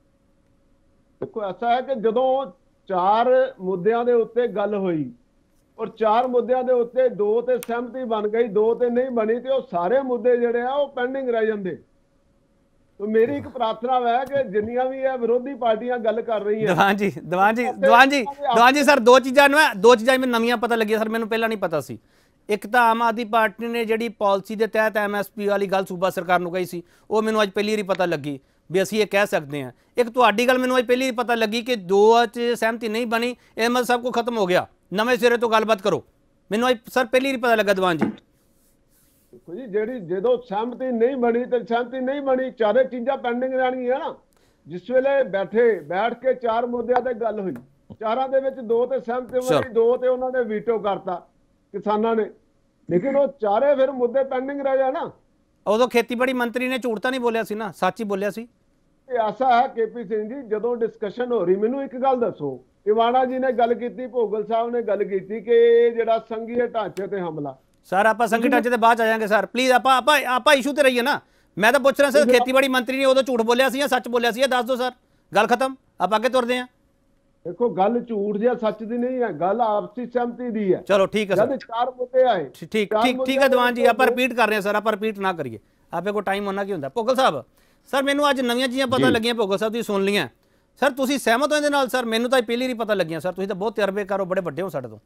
ਦੇਖੋ ਐਸਾ ਹੈ ਕਿ ਜਦੋਂ ਚਾਰ ਮੁੱਦਿਆਂ ਦੇ ਉੱਤੇ ਗੱਲ ਹੋਈ ਔਰ ਚਾਰ ਮੁੱਦਿਆਂ ਦੇ ਉੱਤੇ ਦੋ ਤੇ ਸਹਿਮਤੀ ਬਣ ਗਈ, ਦੋ ਤੇ ਨਹੀਂ ਬਣੀ, ਤੇ ਉਹ ਸਾਰੇ ਮੁੱਦੇ ਜਿਹੜੇ ਆ ਉਹ ਪੈਂਡਿੰਗ ਰਹਿ ਜਾਂਦੇ। तो मेरी एक प्रार्थना है कि जिन्नियां भी है विरोधी पार्टियां गल कर रही हैं। ਦੀਵਾਨ ਜੀ ਦੀਵਾਨ ਜੀ ਦੀਵਾਨ ਜੀ ਦੀਵਾਨ ਜੀ ਸਰ ਦੋ ਚੀਜ਼ਾਂ ਨੂੰ ਦੋ ਚੀਜ਼ਾਂ ਮੈਨੂੰ ਨਵੀਆਂ ਪਤਾ ਲੱਗੀਆਂ ਸਰ, ਮੈਨੂੰ ਪਹਿਲਾਂ ਨਹੀਂ ਪਤਾ ਸੀ। ਇੱਕ ਤਾਂ ਆਮ ਆਦਮੀ ਪਾਰਟੀ ਨੇ ਜਿਹੜੀ ਪਾਲਿਸੀ ਦੇ ਤਹਿਤ ਐਮਐਸਪੀ ਵਾਲੀ ਗੱਲ ਸੂਬਾ ਸਰਕਾਰ ਨੂੰ ਕਹੀ ਸੀ, ਉਹ ਮੈਨੂੰ ਅੱਜ ਪਹਿਲੀ ਵਾਰੀ ਪਤਾ ਲੱਗੀ ਵੀ ਅਸੀਂ ਇਹ ਕਹਿ ਸਕਦੇ ਹਾਂ। ਇੱਕ ਤੁਹਾਡੀ ਗੱਲ ਮੈਨੂੰ ਅੱਜ ਪਹਿਲੀ ਵਾਰੀ ਪਤਾ ਲੱਗੀ ਕਿ ਦੋ 'ਚ ਸਹਿਮਤੀ ਨਹੀਂ ਬਣੀ, ਇਹ ਮਤਲਬ ਸਭ ਕੁਝ ਖਤਮ ਹੋ ਗਿਆ, ਨਵੇਂ ਸਿਰੇ ਤੋਂ ਗੱਲਬਾਤ ਕਰੋ। ਮੈਨੂੰ ਅੱਜ ਸਰ ਪਹਿਲੀ ਵਾਰੀ ਪਤਾ ਲੱਗਾ ਦੀਵਾਨ ਜੀ। देखो जी जेडी जो सहमति नहीं बनी तो सहमति नहीं बनी, चारे चीज़ा पेंडिंग रहनी है ना। जिस वेले बैठे बैठ के चार मुद्दों ते गल हुई, चारां दे विच दो ते सहमति बनी, दो ते उन्होंने वीटो करता किसानां ने, लेकिन वो चारे फिर मुद्दे पेंडिंग रह गए ना। उदों खेतीबाड़ी मंत्री ने झूठ तो नहीं बोलिया सी ना, सच ही बोलिया सी। ऐसा है केपी सिंह जी, जदों डिस्कशन हो रही, मैनू एक गल दसो, इवाना जी ने गल की, भोगल साहब ने गल की कि जिहड़ा संघीय ढांचे ते हमला, सर आप संघी ढांचे ते बाद आ जाएंगे सर, प्लीज आप आप इशू ते रहिए ना। मैं तो पूछ रहा सर खेतीबाड़ी मंत्री ने उदों झूठ बोलिया सी या सच बोलिया सी, दस दो सर, गल खत्म, आप आगे तुरदे हैं। देखो गल झूठ या सच दी नहीं है, गल आपसी सहमति दी है। चलो ठीक है सर, चार मुद्दे आए, ठीक ठीक ठीक है दीवान जी, आप रिपीट कर रहे हैं सर, आप रिपीट ना करिए, आपे को टाइम होना की होंदा। भोगल साहब सर मैनू अज नवीं चीज़ां पता लगियां, भोगल साहब तुसीं सुन लियां सर, तुसीं सहमत हो इहदे नाल? सर मैनू तां पहली वारी पता लगियां सर, तुसीं तां बहुत तजर्बेकार हो, बड़े वड्डे हो साडे तों।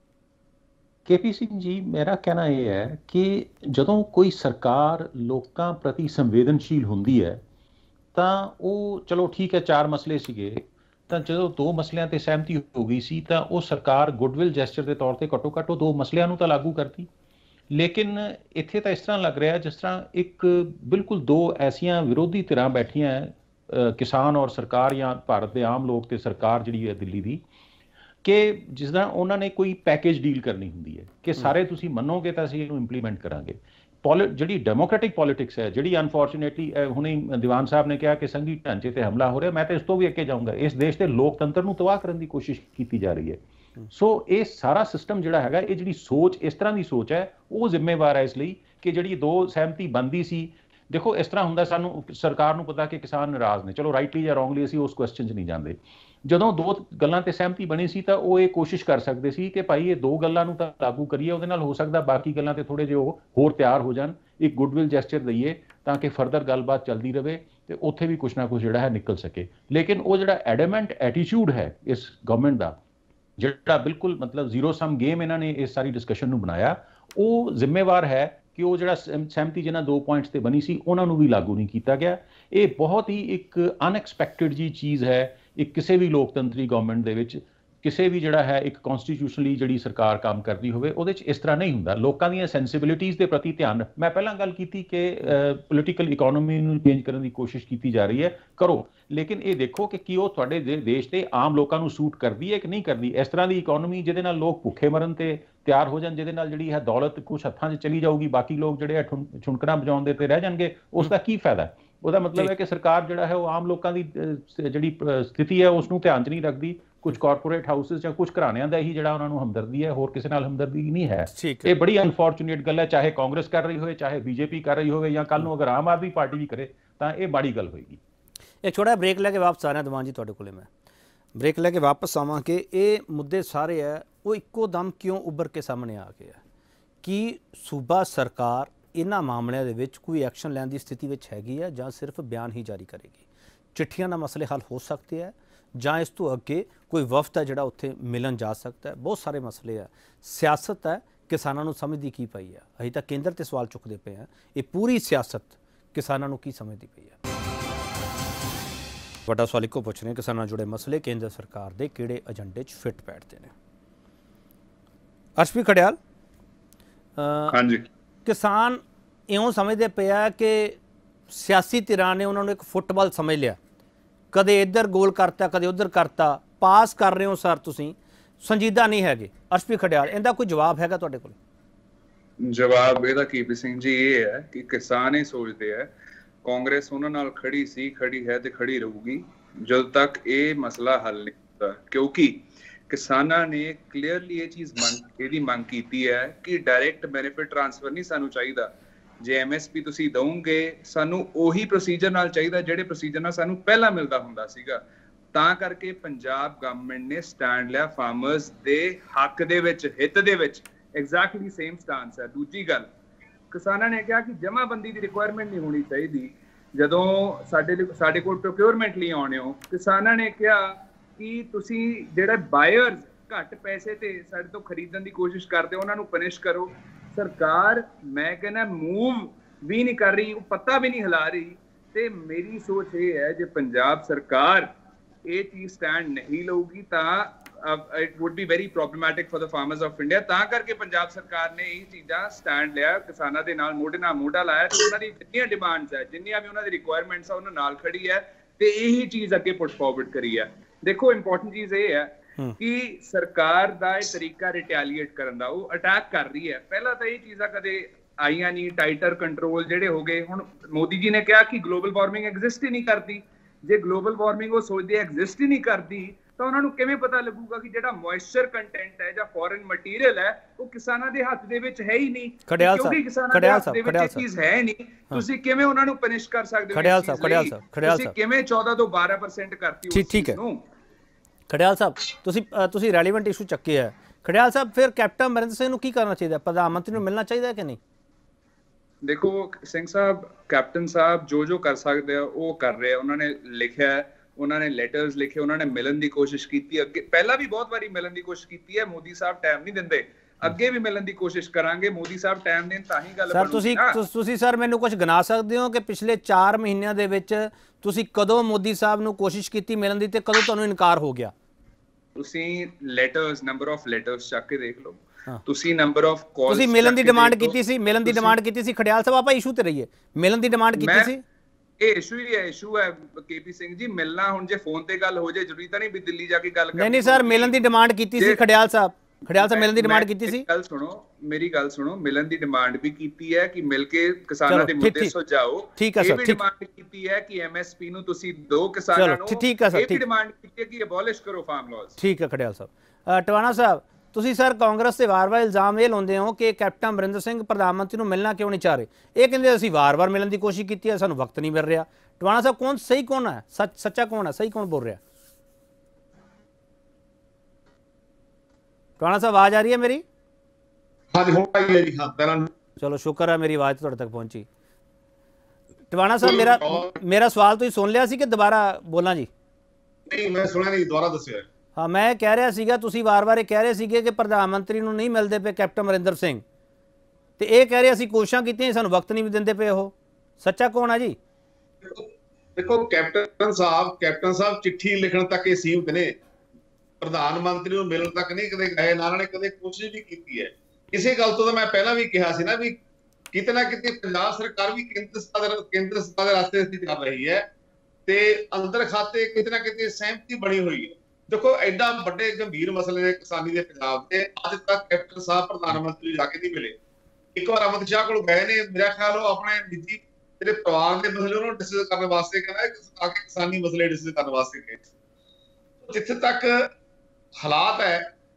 केपी सिंह जी मेरा कहना यह है कि ਜਦੋਂ ਕੋਈ ਸਰਕਾਰ ਲੋਕਾਂ ਪ੍ਰਤੀ ਸੰਵੇਦਨਸ਼ੀਲ ਹੁੰਦੀ ਹੈ ਤਾਂ ਉਹ ਚਲੋ ਠੀਕ ਹੈ, ਚਾਰ ਮਸਲੇ ਸੀਗੇ ਤਾਂ ਜਦੋਂ ਦੋ ਮਸਲਿਆਂ ਤੇ ਸਹਿਮਤੀ ਹੋ ਗਈ ਸੀ ਤਾਂ ਉਹ ਸਰਕਾਰ ਗੁੱਡਵਿਲ ਜੈਸਚਰ ਦੇ ਤੌਰ ਤੇ ਘੱਟੋ ਘੱਟ ਉਹ ਦੋ ਮਸਲਿਆਂ ਨੂੰ ਤਾਂ ਲਾਗੂ ਕਰਤੀ। ਲੇਕਿਨ ਇੱਥੇ ਤਾਂ ਇਸ ਤਰ੍ਹਾਂ ਲੱਗ ਰਿਹਾ ਜਿਸ ਤਰ੍ਹਾਂ ਇੱਕ ਬਿਲਕੁਲ ਦੋ ਐਸੀਆਂ ਵਿਰੋਧੀ ਧਿਰਾਂ ਬੈਠੀਆਂ, ਕਿਸਾਨ ਔਰ ਸਰਕਾਰ ਜਾਂ ਭਾਰਤ ਦੇ ਆਮ ਲੋਕ ਤੇ ਸਰਕਾਰ ਜਿਹੜੀ ਹੈ ਦਿੱਲੀ ਦੀ, ਕਿ ਜਿਸ ਤਰ੍ਹਾਂ ਉਹਨਾਂ ਨੇ ਕੋਈ ਪੈਕੇਜ ਡੀਲ ਕਰਨੀ ਹੁੰਦੀ ਹੈ ਕਿ ਸਾਰੇ ਤੁਸੀਂ ਮੰਨੋਗੇ ਤਾਂ ਅਸੀਂ ਇਹਨੂੰ ਇੰਪਲੀਮੈਂਟ ਕਰਾਂਗੇ। ਪੋਲੀ ਜਿਹੜੀ ਡੈਮੋਕ੍ਰੈਟਿਕ ਪੋਲਿਟਿਕਸ ਹੈ, ਜਿਹੜੀ ਅਨਫੋਰਚੂਨੇਟਲੀ ਹੁਣੇ ਦੀਵਾਨ ਸਾਹਿਬ ਨੇ ਕਿਹਾ ਕਿ ਸੰਘੀ ਢਾਂਚੇ ਤੇ ਹਮਲਾ ਹੋ ਰਿਹਾ, ਮੈਂ ਤਾਂ ਇਸ ਤੋਂ ਵੀ ਅੱਗੇ ਜਾਊਂਗਾ, ਇਸ ਦੇਸ਼ ਦੇ ਲੋਕਤੰਤਰ ਨੂੰ ਤਬਾਹ ਕਰਨ ਦੀ ਕੋਸ਼ਿਸ਼ ਕੀਤੀ ਜਾ ਰਹੀ ਹੈ। ਸੋ ਇਹ ਸਾਰਾ ਸਿਸਟਮ ਜਿਹੜਾ ਹੈਗਾ, ਇਹ ਜਿਹੜੀ ਸੋਚ ਇਸ ਤਰ੍ਹਾਂ ਦੀ ਸੋਚ ਹੈ, ਉਹ ਜ਼ਿੰਮੇਵਾਰ ਹੈ ਇਸ ਲਈ ਕਿ ਜਿਹੜੀ ਦੋ ਸਹਿਮਤੀ ਬਣਦੀ ਸੀ। ਦੇਖੋ ਇਸ ਤਰ੍ਹਾਂ ਹੁੰਦਾ, ਸਾਨੂੰ ਸਰਕਾਰ ਨੂੰ ਪਤਾ ਕਿ ਕਿਸਾਨ ਨਾਰਾਜ਼ ਨੇ, ਚਲੋ ਰਾਈਟਲੀ ਜਾਂ ਰੋਂਗਲੀ ਅਸੀਂ ਉਸ ਕੁਐਸਚਨ 'ਚ ਨਹੀਂ ਜਾਂਦੇ। ਜਦੋਂ ਦੋ ਗੱਲਾਂ ਤੇ ਸਹਿਮਤੀ ਬਣੀ ਸੀ ਤਾਂ ਉਹ ਇਹ ਕੋਸ਼ਿਸ਼ ਕਰ ਸਕਦੇ ਸੀ ਕਿ ਭਾਈ ਇਹ ਦੋ ਗੱਲਾਂ ਨੂੰ ਤਾਂ ਲਾਗੂ ਕਰੀਏ, ਉਹਦੇ ਨਾਲ ਹੋ ਸਕਦਾ ਬਾਕੀ ਗੱਲਾਂ ਤੇ ਥੋੜੇ ਜਿਹੇ ਉਹ ਹੋਰ ਤਿਆਰ ਹੋ ਜਾਣ, ਇੱਕ ਗੁੱਡਵਿਲ ਜੈਸਚਰ ਦਈਏ ਤਾਂ ਕਿ ਫਰਦਰ ਗੱਲਬਾਤ ਚੱਲਦੀ ਰਹੇ ਤੇ ਉੱਥੇ ਵੀ ਕੁਛ ਨਾ ਕੁਛ ਜਿਹੜਾ ਹੈ ਨਿਕਲ ਸਕੇ। ਲੇਕਿਨ ਉਹ ਜਿਹੜਾ ਐਡਮੈਂਟ ਐਟੀਟਿਊਡ ਹੈ ਇਸ ਗਵਰਨਮੈਂਟ ਦਾ, ਜਿਹੜਾ ਬਿਲਕੁਲ ਮਤਲਬ ਜ਼ੀਰੋ ਸਮ ਗੇਮ ਇਹਨਾਂ ਨੇ ਇਸ ਸਾਰੀ ਡਿਸਕਸ਼ਨ ਨੂੰ ਬਣਾਇਆ, ਉਹ ਜ਼ਿੰਮੇਵਾਰ ਹੈ ਕਿ ਉਹ ਜਿਹੜਾ ਸਹਿਮਤੀ ਜਿਹਨਾਂ ਦੋ ਪੁਆਇੰਟਸ ਤੇ ਬਣੀ ਸੀ ਉਹਨਾਂ ਨੂੰ ਵੀ ਲਾਗੂ ਨਹੀਂ ਕੀਤਾ ਗਿਆ। ਇਹ ਬਹੁਤ ਹੀ ਇੱਕ ਅਨਐਕਸਪੈਕਟਡ ਜੀ ਚੀਜ਼ ਹੈ ਇੱਕ ਕਿਸੇ ਵੀ ਲੋਕਤੰਤਰੀ ਗਵਰਨਮੈਂਟ ਦੇ ਵਿੱਚ। ਕਿਸੇ ਵੀ ਜਿਹੜਾ ਹੈ ਇੱਕ ਕਨਸਟੀਟਿਊਸ਼ਨਲੀ ਜਿਹੜੀ ਸਰਕਾਰ ਕੰਮ ਕਰਦੀ ਹੋਵੇ ਉਹਦੇ 'ਚ ਇਸ ਤਰ੍ਹਾਂ ਨਹੀਂ ਹੁੰਦਾ। ਲੋਕਾਂ ਦੀਆਂ ਸੈਂਸਿਬਿਲਿਟੀਜ਼ ਦੇ ਪ੍ਰਤੀ ਧਿਆਨ, ਮੈਂ ਪਹਿਲਾਂ ਗੱਲ ਕੀਤੀ ਕਿ ਪੋਲੀਟੀਕਲ ਇਕੋਨੋਮੀ ਨੂੰ ਚੇਂਜ ਕਰਨ ਦੀ ਕੋਸ਼ਿਸ਼ ਕੀਤੀ ਜਾ ਰਹੀ ਹੈ, ਕਰੋ, ਲੇਕਿਨ ਇਹ ਦੇਖੋ ਕਿ ਕੀ ਉਹ ਤੁਹਾਡੇ ਦੇਸ਼ ਦੇ ਆਮ ਲੋਕਾਂ ਨੂੰ ਸੂਟ ਕਰਦੀ ਹੈ ਕਿ ਨਹੀਂ ਕਰਦੀ। ਇਸ ਤਰ੍ਹਾਂ ਦੀ ਇਕੋਨੋਮੀ ਜਿਹਦੇ ਨਾਲ ਲੋਕ ਭੁੱਖੇ ਮਰਨ ਤੇ ਤਿਆਰ ਹੋ ਜਾਣ, ਜਿਹਦੇ ਨਾਲ ਜਿਹੜੀ ਹੈ ਦੌਲਤ ਕੁਛ ਹੱਥਾਂ 'ਚ ਚਲੀ ਜਾਊਗੀ, ਬਾਕੀ ਲੋਕ ਜਿਹੜੇ ਆ ਛੁਣਕਣਾ ਵਜਾਉਣ ਦੇ ਤੇ ਰਹਿ ਜਾਣਗੇ, ਉਸ ਦਾ ਕੀ ਫਾਇਦਾ? ਉਹਦਾ ਮਤਲਬ ਹੈ ਕਿ ਸਰਕਾਰ ਜਿਹੜਾ ਹੈ ਉਹ ਆਮ ਲੋਕਾਂ ਦੀ ਜਿਹੜੀ ਸਥਿਤੀ ਹੈ ਉਸ ਨੂੰ ਧਿਆਨ 'ਚ ਨਹੀਂ ਰੱਖਦੀ। ਕੁਝ ਕਾਰਪੋਰੇਟ ਹਾਊਸਿਸ ਜਾਂ ਕੁਝ ਘਰਾਣਿਆਂ ਦਾ ਹੀ ਜਿਹੜਾ ਉਹਨਾਂ ਨੂੰ ਹਮਦਰਦੀ ਹੈ, ਹੋਰ ਕਿਸੇ ਨਾਲ ਹਮਦਰਦੀ ਨਹੀਂ ਹੈ। ਇਹ ਬੜੀ ਅਨਫੋਰਚੂਨੇਟ ਗੱਲ ਹੈ, ਚਾਹੇ ਕਾਂਗਰਸ ਕਰ ਰਹੀ ਹੋਵੇ, ਚਾਹੇ ਬੀਜੇਪੀ ਕਰ ਰਹੀ ਹੋਵੇ, ਜਾਂ ਕੱਲ ਨੂੰ ਅਗਰ ਆਮ ਆਦਮੀ ਪਾਰਟੀ ਵੀ ਕਰੇ ਤਾਂ ਇਹ ਮਾੜੀ ਗੱਲ ਹੋਏਗੀ। एक छोटा ब्रेक लैके वापस आ रहे हैं दीवान जी, तुहाडे कोले मैं ब्रेक लैके वापस आवां कि ये मुद्दे सारे है वो इक्को दम क्यों उभर के सामने आ गए है कि सूबा सरकार इन्हां मामलिਆਂ ਦੇ ਵਿੱਚ ਕੋਈ ਐਕਸ਼ਨ ਲੈਣ ਦੀ ਸਥਿਤੀ ਵਿੱਚ ਹੈਗੀ ਹੈ ਜਾਂ ਸਿਰਫ ਬਿਆਨ ਹੀ ਜਾਰੀ ਕਰੇਗੀ। ਚਿੱਠੀਆਂ ਨਾਲ ਮਸਲੇ ਹੱਲ ਹੋ ਸਕਦੇ ਹੈ ਜਾਂ ਇਸ ਤੋਂ ਅੱਗੇ ਕੋਈ ਵਫਦ ਹੈ ਜਿਹੜਾ ਉੱਥੇ ਮਿਲਣ ਜਾ ਸਕਦਾ ਹੈ। ਬਹੁਤ ਸਾਰੇ ਮਸਲੇ ਹੈ, ਸਿਆਸਤ ਹੈ, ਕਿਸਾਨਾਂ ਨੂੰ ਸਮਝਦੀ ਕੀ ਪਈ ਹੈ। ਅਸੀਂ ਤਾਂ ਕੇਂਦਰ ਤੇ ਸਵਾਲ ਚੁੱਕਦੇ ਪਏ ਹਾਂ, ਇਹ ਪੂਰੀ ਸਿਆਸਤ ਕਿਸਾਨਾਂ ਨੂੰ ਕੀ ਸਮਝਦੀ ਪਈ ਹੈ। ਵੱਡਾ ਸਵਾਲ ਇੱਕੋ ਪੁੱਛ ਰਹੇ, ਕਿਸਾਨਾਂ ਜੁੜੇ ਮਸਲੇ ਕੇਂਦਰ ਸਰਕਾਰ ਦੇ ਕਿਹੜੇ ਏਜੰਡੇ 'ਚ ਫਿੱਟ ਬੈਠਦੇ ਨੇ। ਅਰਸ਼ਪੀ ਖੜਿਆਲ, ਹਾਂਜੀ, ਕਿਸਾਨ ਇਉਂ ਸਮਝਦੇ ਪਿਆ ਕਿ ਸਿਆਸੀ ਧਿਰਾਂ ਨੇ ਉਹਨਾਂ ਨੂੰ ਇੱਕ ਫੁੱਟਬਾਲ ਸਮਝ ਲਿਆ, ਕਦੇ ਇੱਧਰ ਗੋਲ ਕਰਤਾ ਕਦੇ ਉੱਧਰ ਕਰਤਾ, ਪਾਸ ਕਰ ਰਹੇ ਹੋ ਸਰ, ਤੁਸੀਂ ਸੰਜੀਦਾ ਨਹੀਂ ਹੈਗੇ। ਅਰਸ਼ਪੀ ਖੜਿਆਲ, ਇਹਦਾ ਕੋਈ ਜਵਾਬ ਹੈਗਾ ਤੁਹਾਡੇ ਕੋਲ? ਜਵਾਬ ਇਹਦਾ ਕੀਪੀ ਸਿੰਘ ਜੀ ਇਹ ਹੈ ਕਿ ਕਿਸਾਨ ਇਹ ਸੋਚਦੇ ਹੈ ਕਾਂਗਰਸ ਉਹਨਾਂ ਨਾਲ ਖੜੀ ਸੀ, ਖੜੀ ਹੈ ਤੇ ਖੜੀ ਰਹੂਗੀ ਜਦੋਂ ਤੱਕ ਇਹ ਮਸਲਾ ਹੱਲ ਨਹੀਂ ਹੁੰਦਾ, ਕਿਉਂਕਿ ਕਿਸਾਨਾਂ ਨੇ ਕਲੀਅਰਲੀ ਇਹ ਚੀਜ਼ ਮੰਗ ਇਹਦੀ ਮੰਗ ਕੀਤੀ ਹੈ ਕਿ ਡਾਇਰੈਕਟ ਬੈਨੀਫਿਟ ਟ੍ਰਾਂਸਫਰ ਨਹੀਂ ਸਾਨੂੰ ਚਾਹੀਦਾ। ਜੇ ਐਮਐਸਪੀ ਤੁਸੀਂ ਦਵੋਗੇ ਸਾਨੂੰ ਉਹੀ ਪ੍ਰੋਸੀਜਰ ਨਾਲ ਚਾਹੀਦਾ ਜਿਹੜੇ ਪ੍ਰੋਸੀਜਰ ਨਾਲ ਸਾਨੂੰ ਪਹਿਲਾਂ ਮਿਲਦਾ ਹੁੰਦਾ ਸੀਗਾ। ਤਾਂ ਕਰਕੇ ਪੰਜਾਬ ਗਵਰਨਮੈਂਟ ਨੇ ਸਟੈਂਡ ਲਿਆ ਫਾਰਮਰਸ ਦੇ ਹੱਕ ਦੇ ਵਿੱਚ, ਹਿੱਤ ਦੇ ਵਿੱਚ। ਐਗਜ਼ੈਕਟਲੀ ਸੇਮ ਸਟੈਂਸ ਹੈ। ਦੂਜੀ ਗੱਲ, ਕਿਸਾਨਾਂ ਨੇ ਕਿਹਾ ਕਿ ਜਮਾਬੰਦੀ ਦੀ ਰਿਕੁਆਇਰਮੈਂਟ ਨਹੀਂ ਹੋਣੀ ਚਾਹੀਦੀ। ਜਦੋਂ ਸਾਡੇ ਸਾਡੇ ਕੋਲ ਪ੍ਰੋਕਿਉਰਮੈਂਟ ਲਈ ਆਉਣੇ ਹੋ, ਕਿਸਾਨਾਂ ਨੇ ਕਿਹਾ ਕਿ ਤੁਸੀਂ ਜਿਹੜੇ ਬਾਇਰਸ ਘੱਟ ਪੈਸੇ ਤੇ ਸਾਡੇ ਤੋਂ ਖਰੀਦਣ ਦੀ ਕੋਸ਼ਿਸ਼ ਕਰਦੇ ਉਹਨਾਂ ਨੂੰ ਪਨਿਸ਼ ਕਰੋ। ਸਰਕਾਰ ਮੈਂ ਕਹਿੰਦਾ ਮੂਵ ਵੀ ਨਹੀਂ ਕਰ ਰਹੀ, ਉਹ ਪੱਤਾ ਵੀ ਨਹੀਂ ਹਿਲਾ ਰਹੀ। ਤੇ ਮੇਰੀ ਸੋਚ ਇਹ ਹੈ ਜੇ ਪੰਜਾਬ ਸਰਕਾਰ ਇਹ ਚੀਜ਼ ਸਟੈਂਡ ਨਹੀਂ ਲਊਗੀ ਤਾਂ it would be very problematic for the farmers of India. ਤਾਂ ਕਰਕੇ ਪੰਜਾਬ ਸਰਕਾਰ ਨੇ ਇਹ ਚੀਜ਼ਾਂ ਸਟੈਂਡ ਲਿਆ, ਕਿਸਾਨਾਂ ਦੇ ਨਾਲ ਮੋਢੇ ਨਾਲ ਮੋਢਾ ਲਾਇਆ ਤੇ ਉਹਨਾਂ ਦੀ ਜਿੰਨੀਆਂ ਡਿਮਾਂਡਸ ਹੈ, ਜਿੰਨੀਆਂ ਵੀ ਉਹਨਾਂ ਦੀ ਰਿਕੁਆਇਰਮੈਂਟਸ ਆ ਉਹਨਾਂ ਨਾਲ ਖੜੀ ਹੈ ਤੇ ਇਹੀ ਚੀਜ਼ ਅੱਗੇ ਪੁੱਟ ਫਾਰਵਰਡ ਕਰੀ ਹੈ। ਦੇਖੋ ਇੰਪੋਰਟੈਂਟ ਚੀਜ਼ ਇਹ ਹੈ ਕਿ ਸਰਕਾਰ ਦਾ ਇਹ ਤਰੀਕਾ ਰਿਟੈਲੀਏਟ ਕਰਨ ਦਾ, ਉਹ ਅਟੈਕ ਕਰ ਰਹੀ ਹੈ। ਪਹਿਲਾਂ ਤਾਂ ਇਹ ਚੀਜ਼ਾਂ ਕਦੇ ਆਈਆਂ ਨਹੀਂ, ਟਾਈਟਰ ਕੰਟਰੋਲ ਜਿਹੜੇ ਹੋ ਗਏ। ਹੁਣ ਮੋਦੀ ਜੀ ਨੇ ਕਿਹਾ ਕਿ ਗਲੋਬਲ ਵਾਰਮਿੰਗ ਐਗਜ਼ਿਸਟ ਹੀ ਨਹੀਂ ਕਰਦੀ। ਜੇ ਗਲੋਬਲ ਵਾਰਮਿੰਗ ਉਹ ਸੋਚਦੇ ਐਗਜ਼ਿਸਟ ਹੀ ਨਹੀਂ ਕਰਦੀ ਤਾਂ ਉਹਨਾਂ ਨੂੰ ਕਿਵੇਂ ਪਤਾ ਲੱਗੂਗਾ ਕਿ ਜਿਹੜਾ ਮੋਇਸਚਰ ਕੰਟੈਂਟ ਹੈ ਜਾਂ ਫੋਰਨ ਮਟੀਰੀਅਲ ਹੈ ਉਹ ਕਿਸਾਨਾਂ ਦੇ ਹੱਥ ਦੇ ਵਿੱਚ ਹੈ ਹੀ ਨਹੀਂ। ਕਿਉਂਕਿ ਕਿਸਾਨਾਂ ਦੇ ਹੱਥ ਦੇ ਵਿੱਚ ਇਹ ਚੀਜ਼ ਹੈ ਨਹੀਂ, ਤੁਸੀਂ ਕਿਵੇਂ ਉਹਨਾਂ ਨੂੰ ਪਨਿਸ਼ ਕਰ ਸਕਦੇ ਹੋ? ਖੜਿਆਲ ਸਾਹਿਬ ਖੜਿਆਲ ਸਾਹਿਬ ਖੜਿਆਲ ਸਾਹਿਬ ਕਿਵੇਂ ਚੌਦਾਂ ਤੋਂ ਬਾਰਾਂ ਪਰਸੈਂਟ ਕਰਤੀ ਉਸ ਠੀਕ ਹੈ ਨੂੰ? ਖੜਿਆਲ ਸਾਹਿਬ ਤੁਸੀਂ ਤੁਸੀਂ ਰੈਲੀਵੈਂਟ ਇਸ਼ੂ ਚੱਕਿਆ ਹੈ। ਖੜਿਆਲ ਸਾਹਿਬ ਫਿਰ ਕੈਪਟਨ ਅਮਰਿੰਦਰ ਸਿੰਘ ਨੂੰ ਕੀ ਕਰਨਾ ਚਾਹੀਦਾ? ਪ੍ਰਧਾਨ ਮੰਤਰੀ ਨੂੰ ਮਿਲਣਾ ਚਾਹੀਦਾ ਕਿ ਨਹੀਂ? ਦੇਖੋ ਸਿੰਘ ਸਾਹਿਬ, ਕੈਪਟਨ ਸਾਹਿਬ ਜੋ ਜੋ ਕਰ ਸਕਦੇ ਆ ਉਹ ਕਰ ਰਹੇ ਆ। ਉਹਨਾਂ ਨੇ ਲਿਖਿਆ, ਉਹਨਾਂ ਨੇ ਲੈਟਰਸ ਲਿਖੇ, ਉਹਨਾਂ ਨੇ ਮਿਲਣ ਦੀ ਕੋਸ਼ਿਸ਼ ਕੀਤੀ। ਅੱਗੇ ਪਹਿਲਾਂ ਵੀ ਬਹੁਤ ਵਾਰੀ ਮਿਲਣ ਦੀ ਕੋਸ਼ਿਸ਼ ਕੀਤੀ ਹੈ। ਮੋਦੀ ਸਾਹਿਬ ਟਾਈਮ ਨਹੀਂ ਦਿੰਦੇ, ਅੱਗੇ ਵੀ ਮਿਲਣ ਦੀ ਕੋਸ਼ਿਸ਼ ਕਰਾਂਗੇ। ਮੋਦੀ ਸਾਹਿਬ ਟਾਈਮ ਦੇਣ ਤਾਂ ਹੀ ਗੱਲ ਬਣੂਗੀ। ਸਰ ਤੁਸੀਂ ਤੁਸੀਂ ਸਰ ਮੈਨੂੰ ਕੁਝ ਗਿਣਾ ਸਕਦੇ ਹੋ ਕਿ ਪਿਛਲੇ ਚਾਰ ਮਹੀਨਿਆਂ ਦੇ ਵਿੱਚ ਤੁਸੀਂ ਕਦੋਂ ਮੋਦੀ ਸਾਹਿਬ ਨੂੰ ਕੋਸ਼ਿਸ਼ ਕੀਤੀ ਮਿਲਣ ਦੀ ਤੇ ਕਦੋਂ ਤੁਹਾਨੂੰ ਇਨਕਾਰ ਹੋ ਗਿਆ? ਤੁਸੀਂ ਲੈਟਰਸ, ਨੰਬਰ ਆਫ ਲੈਟਰਸ ਚੱਕ ਕੇ ਦੇਖ ਲਓ। ਤੁਸੀਂ ਨੰਬਰ ਆਫ ਕਾਲਸ, ਤੁਸੀਂ ਮਿਲਣ ਦੀ ਡਿਮਾਂਡ ਕੀਤੀ ਸੀ, ਮਿਲਣ ਦੀ ਡਿਮਾਂਡ ਕੀਤੀ ਸੀ। ਖੜਿਆਲ ਸਾਹਿਬ ਆਪਾਂ ਇਸ਼ੂ ਤੇ ਰਹੀਏ, ਮਿਲਣ ਦੀ ਡਿਮਾਂਡ ਕੀਤੀ ਸੀ। ਇਹ ਇਸ਼ੂ ਹੀ ਹੈ, ਇਸ਼ੂ ਹੈ ਕੇਪੀ ਸਿੰਘ ਜੀ। ਮਿਲਣਾ ਹੁਣ ਜੇ ਫੋਨ ਤੇ ਗੱਲ ਹੋ ਜਾਏ, ਜ਼ਰੂਰੀ ਤਾਂ ਨਹੀਂ ਵੀ ਦਿੱਲੀ ਜਾ ਕੇ ਗੱਲ ਕਰਨੀ। ਨਹੀਂ ਨਹੀਂ ਸਰ, ਮਿਲਣ ਦੀ ਡਿਮਾਂਡ ਕੀਤੀ ਸੀ ਖੜਿਆਲ ਸਾਹਿਬ। ਖੜਿਆਲ ਸਾਹਿਬ ਮਿਲਣ ਦੀ ਡਿਮਾਂਡ ਕੀਤੀ ਸੀ। ਗੱਲ ਸੁਣੋ, ਮੇਰੀ ਗੱਲ ਸੁਣੋ। ਮਿਲਣ ਦੀ ਡਿਮਾਂਡ ਵੀ ਕੀਤੀ ਹੈ ਕਿ ਮਿਲ ਕੇ ਕਿਸਾਨਾਂ ਦੇ ਮੁੱਦੇ ਸੁਲਝਾਓ। ਠੀਕ ਹੈ ਸਰ। ਇਹ ਵੀ ਡਿਮਾਂਡ ਕੀਤੀ ਹੈ ਕਿ ਐਮਐਸਪੀ ਨੂੰ ਤੁਸੀਂ ਦੋ ਕਿਸਾਨਾਂ ਨੂੰ। ਠੀਕ ਹੈ ਸਰ। ਇਹ ਵੀ ਡਿਮਾਂਡ ਕੀਤੀ ਹੈ ਕਿ ਅਬੋਲਿਸ਼ ਕਰੋ ਫਾਰਮ ਲਾਜ਼। ਠੀਕ ਹੈ ਖੜਿਆਲ ਸਾਹਿਬ। ਟਵਾਣਾ ਸਾਹਿਬ, ਤੁਸੀਂ ਸਰ ਕਾਂਗਰਸ ਤੇ ਵਾਰ-ਵਾਰ ਇਲਜ਼ਾਮ ਇਹ ਲਾਉਂਦੇ ਹੋ ਕਿ ਕੈਪਟਨ ਅਮਰਿੰਦਰ ਸਿੰਘ ਪ੍ਰਧਾਨ ਮੰਤਰੀ ਨੂੰ ਮਿਲਣਾ ਕਿਉਂ ਨਹੀਂ ਚਾਹ ਰਹੇ। ਇਹ ਕਹਿੰਦੇ ਅਸੀਂ ਵਾਰ-ਵਾਰ ਮਿਲਣ ਦੀ ਕੋਸ਼ਿਸ਼ ਕੀਤੀ ਹੈ, ਸਾਨੂੰ ਵਕਤ ਨਹੀਂ ਮਿਲ ਰਿਹਾ। ਟਵਾਣਾ ਸਾਹਿਬ, ਕੌਣ ਸਹੀ ਕੌਣ ਹੈ? ਸੱਚ ਸੱਚਾ ਕੌਣ ਹੈ? ਸਹੀ ਕੌਣ ਬੋਲ ਰਿਹਾ? ਟਵਾਣਾ ਸਾਹਿਬ ਆਵਾਜ਼ ਆ ਰਹੀ ਹੈ ਮੇਰੀ? ਹਾਂਜੀ ਹੁਣ ਆਈ ਹੈ ਜੀ। ਹਾਂ ਪਹਿਲਾਂ ਚਲੋ ਸ਼ੁਕਰ ਹੈ ਮੇਰੀ ਆਵਾਜ਼ ਤੁਹਾਡੇ ਤੱਕ ਪਹੁੰਚੀ। ਟਵਾਣਾ ਸਾਹਿਬ, ਮੇਰਾ ਮੇਰਾ ਸਵਾਲ ਤੁਸੀਂ ਸੁਣ ਲਿਆ ਸੀ ਕਿ ਦੁਬਾਰਾ ਬੋਲਾਂ ਜੀ? ਨਹੀਂ ਮੈਂ ਸੁਣਿਆ ਨਹੀਂ, ਦੁਬਾਰਾ ਦੱਸਿਓ। ਹਾਂ, ਮੈਂ ਕਹਿ ਰਿਹਾ ਸੀਗਾ ਤੁਸੀਂ ਵਾਰ-ਵਾਰ ਇਹ ਕਹਿ ਰਹੇ ਸੀਗੇ ਕਿ ਪ੍ਰਧਾਨ ਮੰਤਰੀ ਨੂੰ ਨਹੀਂ ਮਿਲਦੇ ਪਏ ਕੈਪਟਨ ਅਮਰਿੰਦਰ ਸਿੰਘ, ਤੇ ਇਹ ਕਹਿ ਰਹੇ ਅਸੀਂ ਕੋਸ਼ਿਸ਼ਾਂ ਕੀਤੀਆਂ, ਸਾਨੂੰ ਵਕਤ ਨਹੀਂ ਦਿੰਦੇ ਪਏ। ਉਹ ਸੱਚਾ ਕੌਣ ਹੈ ਜੀ? ਦੇਖੋ ਕੈਪਟਨ ਸਾਹਿਬ ਕੈਪਟਨ ਸਾਹਿਬ ਚਿੱਠੀ ਲਿਖਣ ਤੱਕ ਇਹ ਸੀਮਤ ਨੇ, ਪ੍ਰਧਾਨ ਮੰਤਰੀ ਨੂੰ ਮਿਲਣ ਤੱਕ ਨਹੀਂ ਕਦੇ ਗਏ, ਨਾ ਉਹਨਾਂ ਨੇ ਕਦੇ ਕੋਸ਼ਿਸ਼ ਵੀ ਕੀਤੀ ਹੈ। ਇਸੇ ਗੱਲ ਤੋਂ ਤਾਂ ਮੈਂ ਪਹਿਲਾਂ ਵੀ ਕਿਹਾ ਸੀ ਨਾ ਵੀ ਕਿਤੇ ਨਾ ਕਿਤੇ ਪੰਜਾਬ ਸਰਕਾਰ ਵੀ ਕੇਂਦਰ ਸਰਕਾਰ ਕੇਂਦਰ ਸਰਕਾਰ ਦੇ ਰਸਤੇ ਤੇ ਚੱਲ ਰਹੀ ਹੈ ਤੇ ਅੰਦਰ ਖਾਤੇ ਕਿਤੇ ਨਾ ਕਿਤੇ ਸਹਿਮਤੀ ਬਣੀ ਹੋਈ ਹੈ। ਦੇਖੋ ਐਡਾ ਵੱਡੇ ਗੰਭੀਰ ਮਸਲੇ ਨੇ ਕਿਸਾਨੀ ਦੇ ਪੰਜਾਬ ਦੇ, ਅੱਜ ਤੱਕ ਕੈਪਟਨ ਸਾਹਿਬ ਪ੍ਰਧਾਨ ਮੰਤਰੀ ਜਾ ਕੇ ਨਹੀਂ ਮਿਲੇ। ਇੱਕ ਵਾਰ ਅਮਿਤ ਸ਼ਾਹ ਕੋਲ ਗਏ ਨੇ, ਮੇਰਾ ਖਿਆਲ ਉਹ ਆਪਣੇ ਨਿੱਜੀ ਜਿਹੜੇ ਪਰਿਵਾਰ ਦੇ ਮਸਲੇ ਉਹਨੂੰ ਡਿਸਕਸ ਕਰਨ ਵਾਸਤੇ ਕਹਿੰਦਾ, ਕਿਸਾਨੀ ਮਸਲੇ ਡਿਸਕਸ ਕਰਨ ਵਾਸਤੇ ਗਏ। ਜਿੱਥੇ ਤੱਕ ਹਾਲਾਤ ਹੈ,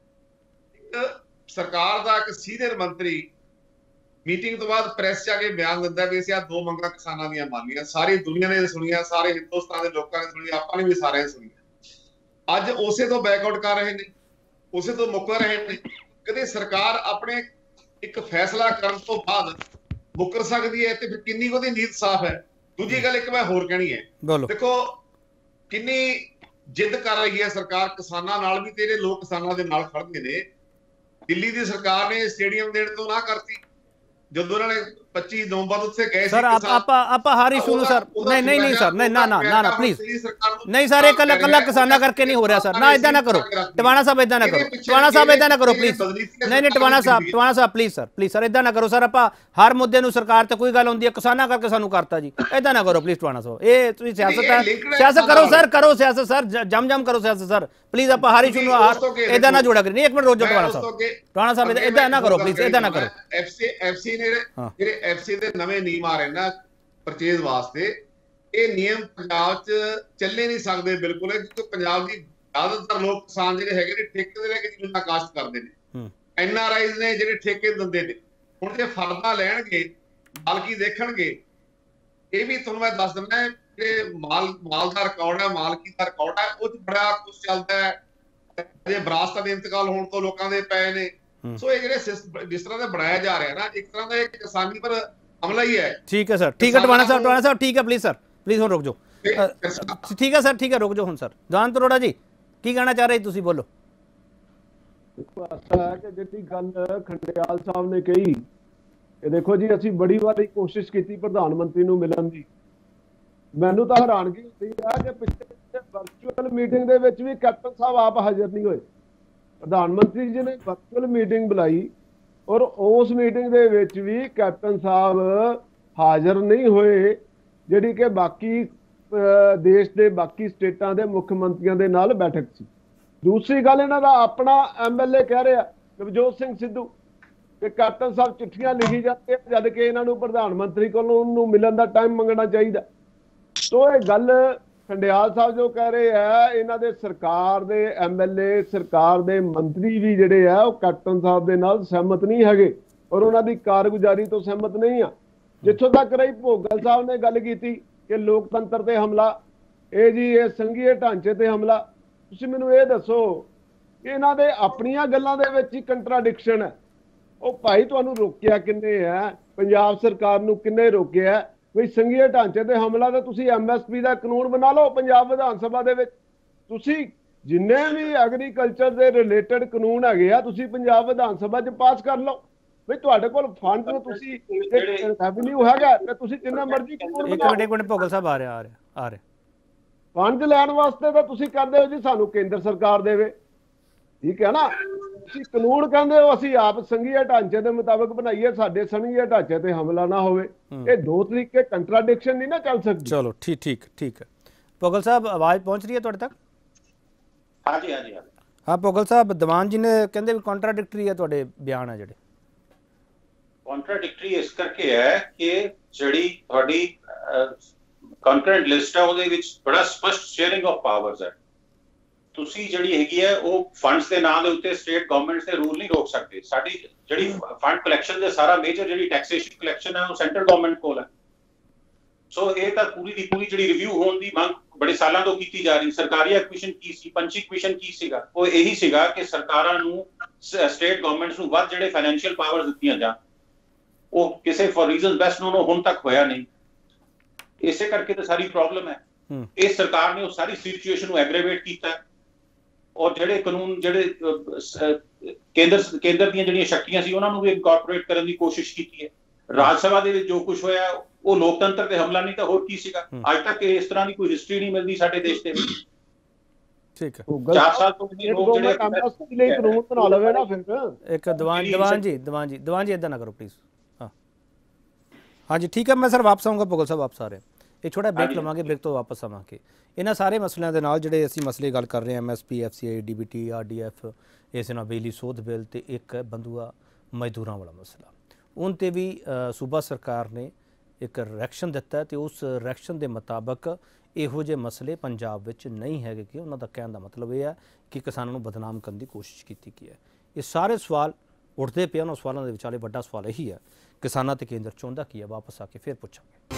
ਇੱਕ ਸਰਕਾਰ ਦਾ ਇੱਕ ਸੀਨੀਅਰ ਮੰਤਰੀ ਮੀਟਿੰਗ ਤੋਂ ਬਾਅਦ ਪ੍ਰੈਸ 'ਚ ਆ ਕੇ ਬਿਆਨ ਦਿੰਦਾ ਵੀ ਅਸੀਂ ਆ ਦੋ ਮੰਗਾਂ ਕਿਸਾਨਾਂ ਦੀਆਂ ਮੰਨੀਆਂ, ਸਾਰੀ ਦੁਨੀਆ ਨੇ ਸੁਣੀਆਂ, ਸਾਰੇ ਹਿੰਦੁਸਤਾਨ ਦੇ ਲੋਕਾਂ ਨੇ ਸੁਣੀਆਂ, ਆਪਾਂ ਨੇ ਵੀ ਸਾਰਿਆਂ ਨੇ ਸੁਣੀਆਂ। ਅੱਜ ਉਸੇ ਤੋਂ ਬੈਕਆਊਟ ਕਰ ਰਹੇ ਨੇ, ਉਸੇ ਤੋਂ ਮੁੱਕਰ ਰਹੇ ਨੇ। ਕਦੇ ਸਰਕਾਰ ਆਪਣੇ ਇੱਕ ਫੈਸਲਾ ਕਰਨ ਤੋਂ ਬਾਅਦ ਮੁੱਕਰ ਸਕਦੀ ਹੈ ਤੇ ਫਿਰ ਕਿੰਨੀ ਉਹਦੀ ਨੀਤ ਸਾਫ਼ ਹੈ। ਦੂਜੀ ਗੱਲ ਇੱਕ ਮੈਂ ਹੋਰ ਕਹਿਣੀ ਹੈ, ਦੇਖੋ ਕਿੰਨੀ ਜਿੱਦ ਕਰ ਰਹੀ ਹੈ ਸਰਕਾਰ ਕਿਸਾਨਾਂ ਨਾਲ ਵੀ, ਤੇਰੇ ਲੋਕ ਕਿਸਾਨਾਂ ਦੇ ਨਾਲ ਖੜਦੇ ਨੇ। ਦਿੱਲੀ ਦੀ ਸਰਕਾਰ ਨੇ ਸਟੇਡੀਅਮ ਦੇਣ ਤੋਂ ਨਾ ਕਰਤੀ ਜਦੋਂ ਉਹਨਾਂ ਨੇ ਪੱਚੀ ਨਵੰਬਰ ਉੱਥੇ ਗਏ ਸੀ। ਸਰ ਆਪਾਂ ਆਪਾਂ ਹਰ ਇਸ਼ੂ ਨੂੰ ਸਰ ਨਹੀਂ ਨਹੀਂ ਨਹੀਂ ਸਰ ਨਹੀਂ ਨਾ ਨਾ ਨਾ ਨਾ ਪਲੀਜ਼ ਨਹੀਂ ਸਰ, ਇਹ ਕੱਲਾ ਕੱਲਾ ਕਿਸਾਨਾਂ ਕਰਕੇ ਨਹੀਂ ਹੋ ਰਿਹਾ ਸਰ, ਨਾ ਇਦਾਂ ਨਾ ਕਰੋ ਟਵਾਣਾ ਸਾਹਿਬ, ਇਦਾਂ ਨਾ ਕਰੋ ਟਵਾਣਾ ਸਾਹਿਬ, ਇਦਾਂ ਨਾ ਕਰੋ ਪਲੀਜ਼। ਨਹੀਂ ਨਹੀਂ ਟਵਾਣਾ ਸਾਹਿਬ ਟਵਾਣਾ ਸਾਹਿਬ ਪਲੀਜ਼ ਸਰ, ਪਲੀਜ਼ ਸਰ ਇਦਾਂ ਨਾ ਕਰੋ ਸਰ। ਆਪਾਂ ਹਰ ਮੁੱਦੇ ਨੂੰ ਸਰਕਾਰ ਤੇ ਕੋਈ ਗੱਲ ਹੁੰਦੀ ਹੈ ਕਿਸਾਨਾਂ ਕਰਕੇ ਸਾਨੂੰ ਕਰਤਾ ਜੀ, ਇਦਾਂ ਨਾ ਕਰੋ ਪਲੀਜ਼ ਟਵਾਣਾ ਸਾਹਿਬ। ਇਹ ਤੁਸੀਂ ਸਿਆਸਤ ਸਿਆਸਤ ਕਰੋ ਸਰ, ਕਰੋ ਸਿਆਸਤ ਸਰ, ਜਮ ਜਮ ਕਰੋ ਸਿਆਸਤ ਸਰ ਪਲੀਜ਼। ਆਪਾਂ ਹਰ ਇਸ਼ੂ ਨੂੰ ਇਦਾਂ ਨਾ ਜੋੜਾ ਕਰੀ। ਨਹੀਂ ਇੱਕ ਮਿੰਟ ਰੋਜੋ ਟਵਾਣਾ ਸਾਹਿਬ, ਟਵਾਣਾ ਸਾਹਿਬ ਇਦਾਂ ਨਾ ਕਰੋ ਪਲੀਜ਼, ਇਦਾਂ ਨਾ ਕਰੋ। ਐਫਸੀ ਐਫਸੀ ਨੇ ਜਿਹੜੇ ਐਫਸੀ ਦੇ ਨਵੇਂ ਨਿਯਮ ਆ ਰਹੇ ਨਾ ਪਰਚੇਜ਼ ਵਾਸਤੇ, ਇਹ ਨਿਯਮ ਪੰਜਾਬ 'ਚ ਚੱਲੇ ਨਹੀਂ ਸਕਦੇ ਬਿਲਕੁਲ, ਕਿਉਂਕਿ ਪੰਜਾਬ ਦੀ ਜ਼ਿਆਦਾਤਰ ਲੋਕ ਕਿਸਾਨ ਜਿਹੜੇ ਹੈਗੇ ਨੇ ਠੇਕੇ ਦੇ ਲੈ ਕੇ ਜ਼ਮੀਨਾਂ ਕਾਸ਼ਤ ਕਰਦੇ ਨੇ। ਐਨ ਆਰ ਆਈਜ਼ ਨੇ ਜਿਹੜੇ ਠੇਕੇ ਦਿੰਦੇ ਨੇ, ਹੁਣ ਜੇ ਫਰਦਾ ਲੈਣਗੇ ਮਾਲਕੀ ਦੇਖਣਗੇ, ਇਹ ਵੀ ਤੁਹਾਨੂੰ ਮੈਂ ਦੱਸ ਦਿੰਦਾ ਜਿਹੜੇ ਮਾਲ ਮਾਲ ਦਾ ਰਿਕਾਰਡ ਹੈ, ਮਾਲਕੀ ਦਾ ਰਿਕਾਰਡ ਹੈ, ਉਹ 'ਚ ਬੜਾ ਕੁਛ ਚੱਲਦਾ ਹੈ। ਜੇ ਵਿਰਾਸਤਾਂ ਦੇ ਇੰਤਕਾਲ ਹੋਣ ਤੋਂ ਲੋਕਾਂ ਦੇ ਪਏ ਨੇ। ਸੋ ਇਹ ਜਿਹੜੇ ਜਿਸ ਤਰ੍ਹਾਂ ਦਾ ਬਣਾਇਆ ਜਾ ਰਿਹਾ ਨਾ, ਇੱਕ ਤਰ੍ਹਾਂ ਦਾ ਇਹ ਕਿਸਾਨੀ ਪਰ ਹਮਲਾ ਹੀ ਹੈ। ਠੀਕ ਹੈ ਸਰ, ਠੀਕ ਹੈ ਟਵਾਣਾ ਸਾਹਿਬ, ਟਵਾਣਾ ਸਾਹਿਬ ਠੀਕ ਹੈ, ਪਲੀਜ਼ ਸਰ ਪਲੀਜ਼ ਹੁਣ ਰੁਕ ਜਾਓ। ਠੀਕ ਹੈ ਸਰ, ਠੀਕ ਹੈ, ਰੁਕ ਜਾਓ ਹੁਣ ਸਰ। ਜਵਾਨ ਅਰੋੜਾ ਜੀ ਕੀ ਕਹਿਣਾ ਚਾਹ ਰਹੇ ਤੁਸੀਂ, ਬੋਲੋ। ਦੇਖੋ ਐਸਾ ਹੈ ਕਿ ਜਿਹੜੀ ਗੱਲ ਖੰਡਿਆਲ ਸਾਹਿਬ ਨੇ ਕਹੀ, ਇਹ ਦੇਖੋ ਜੀ ਅਸੀਂ ਬੜੀ ਵਾਰੀ ਕੋਸ਼ਿਸ਼ ਕੀਤੀ ਪ੍ਰਧਾਨ ਮੰਤਰੀ ਨੂੰ ਮਿਲਣ ਦੀ। ਮੈਨੂੰ ਤਾਂ ਹੈਰਾਨਗੀ ਹੁੰਦੀ ਹੈ ਕਿ ਪਿਛਲੇ ਵਰਚੁਅਲ ਮੀਟਿੰਗ ਦੇ ਵਿੱਚ ਵੀ ਕੈਪਟਨ ਸਾਹਿਬ ਆਪ ਹਾਜ਼ਰ ਨਹੀਂ ਹੋਏ। ਪ੍ਰਧਾਨ ਮੰਤਰੀ ਜੀ ਨੇ ਵਰਚੁਅਲ ਮੀਟਿੰਗ ਬੁਲਾਈ ਔਰ ਉਸ ਮੀਟਿੰਗ ਦੇ ਵਿੱਚ ਵੀ ਕੈਪਟਨ ਸਾਹਿਬ ਹਾਜ਼ਰ ਨਹੀਂ ਹੋਏ, ਜਿਹੜੀ ਕਿ ਬਾਕੀ ਦੇਸ਼ ਦੇ ਬਾਕੀ ਸਟੇਟਾਂ ਦੇ ਮੁੱਖ ਮੰਤਰੀਆਂ ਦੇ ਨਾਲ ਬੈਠਕ ਸੀ। ਦੂਸਰੀ ਗੱਲ, ਇਹਨਾਂ ਦਾ ਆਪਣਾ ਐਮ ਐਲ ਏ ਕਹਿ ਰਿਹਾ ਨਵਜੋਤ ਸਿੰਘ ਸਿੱਧੂ ਕਿ ਕੈਪਟਨ ਸਾਹਿਬ ਚਿੱਠੀਆਂ ਲਿਖੀ ਜਾਂਦੇ, ਜਦ ਕਿ ਇਹਨਾਂ ਨੂੰ ਪ੍ਰਧਾਨ ਮੰਤਰੀ ਕੋਲੋਂ ਉਹਨੂੰ ਮਿਲਣ ਦਾ ਟਾਈਮ ਮੰਗਣਾ ਚਾਹੀਦਾ। ਸੋ ਇਹ ਗੱਲ ਖੰਡਿਆਲ ਸਾਹਿਬ ਜੋ ਕਹਿ ਰਹੇ ਆ, ਇਹਨਾਂ ਦੇ ਸਰਕਾਰ ਦੇ ਐਮ ਐਲ ਏ, ਸਰਕਾਰ ਦੇ ਮੰਤਰੀ ਵੀ ਜਿਹੜੇ ਆ ਉਹ ਕੈਪਟਨ ਸਾਹਿਬ ਦੇ ਨਾਲ ਸਹਿਮਤ ਨਹੀਂ ਹੈਗੇ ਔਰ ਉਹਨਾਂ ਦੀ ਕਾਰਗੁਜ਼ਾਰੀ ਤੋਂ ਸਹਿਮਤ ਨਹੀਂ ਆ। ਜਿੱਥੋਂ ਤੱਕ ਰਹੀ ਭੋਗਲ ਸਾਹਿਬ ਨੇ ਗੱਲ ਕੀਤੀ ਕਿ ਲੋਕਤੰਤਰ ਤੇ ਹਮਲਾ, ਇਹ ਜੀ ਇਹ ਸੰਘੀਏ ਢਾਂਚੇ ਤੇ ਹਮਲਾ। ਤੁਸੀਂ ਮੈਨੂੰ ਇਹ ਦੱਸੋ ਕਿ ਇਹਨਾਂ ਦੇ ਆਪਣੀਆਂ ਗੱਲਾਂ ਦੇ ਵਿੱਚ ਹੀ ਕੰਟਰਾਡਿਕਸ਼ਨ ਹੈ। ਉਹ ਭਾਈ ਤੁਹਾਨੂੰ ਰੋਕਿਆ ਕਿੰਨੇ ਹੈ? ਪੰਜਾਬ ਸਰਕਾਰ ਨੂੰ ਕਿੰਨੇ ਰੋਕਿਆ? ਵੀ ਸੰਘੀਏ ਢਾਂਚੇ ਤੇ ਹਮਲਾ ਤਾਂ ਤੁਸੀਂ ਐਮ ਐਸ ਪੀ ਦਾ ਕਾਨੂੰਨ ਬਣਾ ਲਓ ਪੰਜਾਬ ਵਿਧਾਨ ਸਭਾ ਦੇ ਵਿੱਚ। ਤੁਸੀਂ ਜਿੰਨੇ ਵੀ ਐਗਰੀਕਲਚਰ ਦੇ ਰਿਲੇਟਡ ਕਾਨੂੰਨ ਹੈਗੇ ਆ ਤੁਸੀਂ ਪੰਜਾਬ ਵਿਧਾਨ ਸਭਾ 'ਚ ਪਾਸ ਕਰ ਲਓ। ਵੀ ਤੁਹਾਡੇ ਕੋਲ ਫੰਡ ਨੂੰ ਤੁਸੀਂ ਰੈਵਨਿਊ ਹੈਗਾ ਤੇ ਤੁਸੀਂ ਜਿੰਨਾ ਮਰਜ਼ੀ ਕਾਨੂੰਨ ਇੱਕ ਮਿੰਟ ਇੱਕ ਮਿੰਟ ਭੋਗਲ ਸਾਹਿਬ ਆ ਰਿਹਾ ਆ ਰਿਹਾ ਆ ਰਿਹਾ ਫੰਡ ਲੈਣ ਵਾਸਤੇ ਤਾਂ ਤੁਸੀਂ ਕਹਿੰਦੇ ਹੋ ਜੀ ਸਾਨੂੰ ਕੇਂਦਰ ਸਰਕਾਰ ਦੇਵੇ, ਠੀਕ ਹੈ ਨਾ। ਤੁਸੀਂ ਕਾਨੂੰਨ ਕਹਿੰਦੇ ਹੋ ਅਸੀਂ ਆਪ ਸੰਘੀਏ ਢਾਂਚੇ ਦੇ ਮੁਤਾਬਕ ਬਣਾਈਏ, ਸਾਡੇ ਸੰਘੀਏ ਢਾਂਚੇ ਤੇ ਹਮਲਾ ਨਾ ਹੋਵੇ। ਇਹ ਦੋ ਤਰੀਕੇ ਕੰਟਰਾਡਿਕਸ਼ਨ ਨਹੀਂ ਨਾ ਚੱਲ ਸਕਦੀ। ਚਲੋ ਠੀਕ ਠੀਕ ਠੀਕ ਹੈ। ਭੋਗਲ ਸਾਹਿਬ ਆਵਾਜ਼ ਪਹੁੰਚ ਰਹੀ ਹੈ ਤੁਹਾਡੇ ਤੱਕ? ਹਾਂਜੀ ਹਾਂਜੀ ਹਾਂ ਭੋਗਲ ਸਾਹਿਬ, ਦੀਵਾਨ ਜੀ ਨੇ ਕਹਿੰਦੇ ਵੀ ਕੰਟਰਾਡਿਕਟਰੀ ਹੈ ਤੁਹਾਡੇ ਬਿਆਨ ਹੈ ਜਿਹੜੇ। ਕੰਟਰਾਡਿਕਟਰੀ ਇਸ ਕਰਕੇ ਹੈ ਕਿ ਜਿਹੜੀ ਤੁਹਾਡੀ ਕੰਕਰੈਂਟ ਲਿਸਟ ਹੈ ਉਹਦੇ ਵਿੱਚ ਬੜਾ ਸਪਸ਼ਟ ਸ਼ੇਅਰਿੰਗ ਆਫ ਪਾਵਰਸ ਹੈ। ਤੁਸੀਂ ਜਿਹੜੀ ਹੈਗੀ ਹੈ ਉਹ ਫੰਡਸ ਦੇ ਨਾਂ ਦੇ ਉੱਤੇ ਸਟੇਟ ਗਵਰਨਮੈਂਟਸ ਦੇ ਰੂਲ ਨਹੀਂ ਰੋਕ ਸਕਦੇ। ਸਾਡੀ ਜਿਹੜੀ ਫੰਡ ਕਲੈਕਸ਼ਨ ਦੇ ਸਾਰਾ ਮੇਜਰ ਜਿਹੜੀ ਟੈਕਸੇਸ਼ਨ ਕਲੈਕਸ਼ਨ ਹੈ ਉਹ ਸੈਂਟਰਲ ਗਵਰਨਮੈਂਟ ਕੋਲ ਹੈ। ਸੋ ਇਹ ਤਾਂ ਪੂਰੀ ਦੀ ਪੂਰੀ ਜਿਹੜੀ ਰਿਵਿਊ ਹੋਣ ਦੀ ਮੰਗ ਬੜੇ ਸਾਲਾਂ ਤੋਂ ਕੀਤੀ ਜਾ ਰਹੀ। ਸਰਕਾਰੀ ਐਕੁਇਸ਼ਨ ਕੀ ਸੀ, ਪੰਚੀ ਕਮਿਸ਼ਨ ਕੀ ਸੀਗਾ? ਉਹ ਇਹੀ ਸੀਗਾ ਕਿ ਸਰਕਾਰਾਂ ਨੂੰ ਸਟੇਟ ਗਵਰਨਮੈਂਟਸ ਨੂੰ ਵੱਧ ਜਿਹੜੇ ਫਾਈਨੈਂਸ਼ੀਅਲ ਪਾਵਰਸ ਦਿੱਤੀਆਂ ਜਾਣ। ਉਹ ਕਿਸੇ ਫॉर ਰੀਜ਼ਨਸ ਬੈਸਟ ਨੋਨ ਹੁਣ ਤੱਕ ਹੋਇਆ ਨਹੀਂ। ਇਸੇ ਕਰਕੇ ਤਾਂ ਸਾਰੀ ਪ੍ਰੋਬਲਮ ਹੈ। ਇਸ ਸਰਕਾਰ ਨੇ ਉਹ ਸਾਰੀ ਸਿਚੁਏਸ਼ਨ ਨੂੰ ਐਗਰੇਵੇਟ ਕੀਤਾ ਔਰ ਜਿਹੜੇ ਕਾਨੂੰਨ ਜਿਹੜੇ ਕੇਂਦਰ ਕੇਂਦਰ ਦੀਆਂ ਜਿਹੜੀਆਂ ਸ਼ਕਤੀਆਂ ਸੀ ਉਹਨਾਂ ਨੂੰ ਵੀ ਇਨਕੋਰਪੋਰੇਟ ਕਰਨ ਦੀ ਕੋਸ਼ਿਸ਼ ਕੀਤੀ ਹੈ। ਰਾਜ ਸਭਾ ਦੇ ਵਿੱਚ ਜੋ ਕੁਝ ਹੋਇਆ ਉਹ ਲੋਕਤੰਤਰ ਤੇ ਹਮਲਾ ਨਹੀਂ ਤਾਂ ਹੋਰ ਕੀ ਸੀਗਾ? ਅੱਜ ਤੱਕ ਇਸ ਤਰ੍ਹਾਂ ਦੀ ਕੋਈ ਹਿਸਟਰੀ ਨਹੀਂ ਮਿਲਦੀ ਸਾਡੇ ਦੇਸ਼ ਦੇ ਵਿੱਚ। ਠੀਕ ਹੈ, ਚਾਰ ਸਾਲ ਤੋਂ ਲੋਕ ਜਿਹੜੇ ਕਾਨੂੰਨ ਬਣਾ ਲਵੇ ਨਾ ਫਿਰ। ਇੱਕ ਦੀਵਾਨ ਦੀਵਾਨ ਜੀ ਦੀਵਾਨ ਜੀ ਦੀਵਾਨ ਜੀ ਇਦਾਂ ਨਾ ਕਰੋ ਪਲੀਜ਼। ਹਾਂ ਹਾਂਜੀ ਠੀਕ ਹੈ, ਮੈਂ ਸਰ ਵਾਪਸ ਆਊਂਗਾ। ਭੋਗਲ ਸਾਹਿਬ ਵਾਪਸ ਆ ਰਹੇ। ਇੱਕ ਛੋਟਾ ਬ੍ਰੇਕ ਲਵਾਂਗੇ, ਬ੍ਰੇਕ ਤੋਂ ਵਾਪਸ ਆਵਾਂਗੇ। ਇਹਨਾਂ ਸਾਰੇ ਮਸਲਿਆਂ ਦੇ ਨਾਲ ਜਿਹੜੇ ਅਸੀਂ ਮਸਲੇ ਗੱਲ ਕਰ ਰਹੇ ਹਾਂ, M S P, F C I, D B T, R D F, ਇਸ ਨਾਲ ਬਿਜਲੀ ਸੋਧ ਬਿੱਲ ਤੇ ਇੱਕ ਬੰਧੂਆ ਮਜ਼ਦੂਰਾਂ ਵਾਲਾ ਮਸਲਾ, ਉਨ ਤੇ ਵੀ ਸੂਬਾ ਸਰਕਾਰ ਨੇ ਇੱਕ ਰਿਐਕਸ਼ਨ ਦਿੱਤਾ ਤੇ ਉਸ ਰਿਐਕਸ਼ਨ ਦੇ ਮੁਤਾਬਕ ਇਹੋ ਜਿਹੇ ਮਸਲੇ ਪੰਜਾਬ ਵਿੱਚ ਨਹੀਂ ਹੈਗੇ। ਕਿ ਉਹਨਾਂ ਦਾ ਕਹਿਣ ਦਾ ਮਤਲਬ ਇਹ ਹੈ ਕਿ ਕਿਸਾਨਾਂ ਨੂੰ ਬਦਨਾਮ ਕਰਨ ਦੀ ਕੋਸ਼ਿਸ਼ ਕੀਤੀ ਗਈ ਹੈ। ਇਹ ਸਾਰੇ ਸਵਾਲ ਉੱਠਦੇ ਪਏ। ਉਹਨਾਂ ਸਵਾਲਾਂ ਦੇ ਵਿਚਾਲੇ ਵੱਡਾ ਸਵਾਲ ਇਹੀ ਹੈ ਕਿਸਾਨਾਂ ਤੇ ਕੇਂਦਰ ਚਾਹੁੰਦਾ ਕੀ ਹੈ। ਵਾਪਸ ਆ ਕੇ ਫਿਰ ਪੁੱਛਾਂਗੇ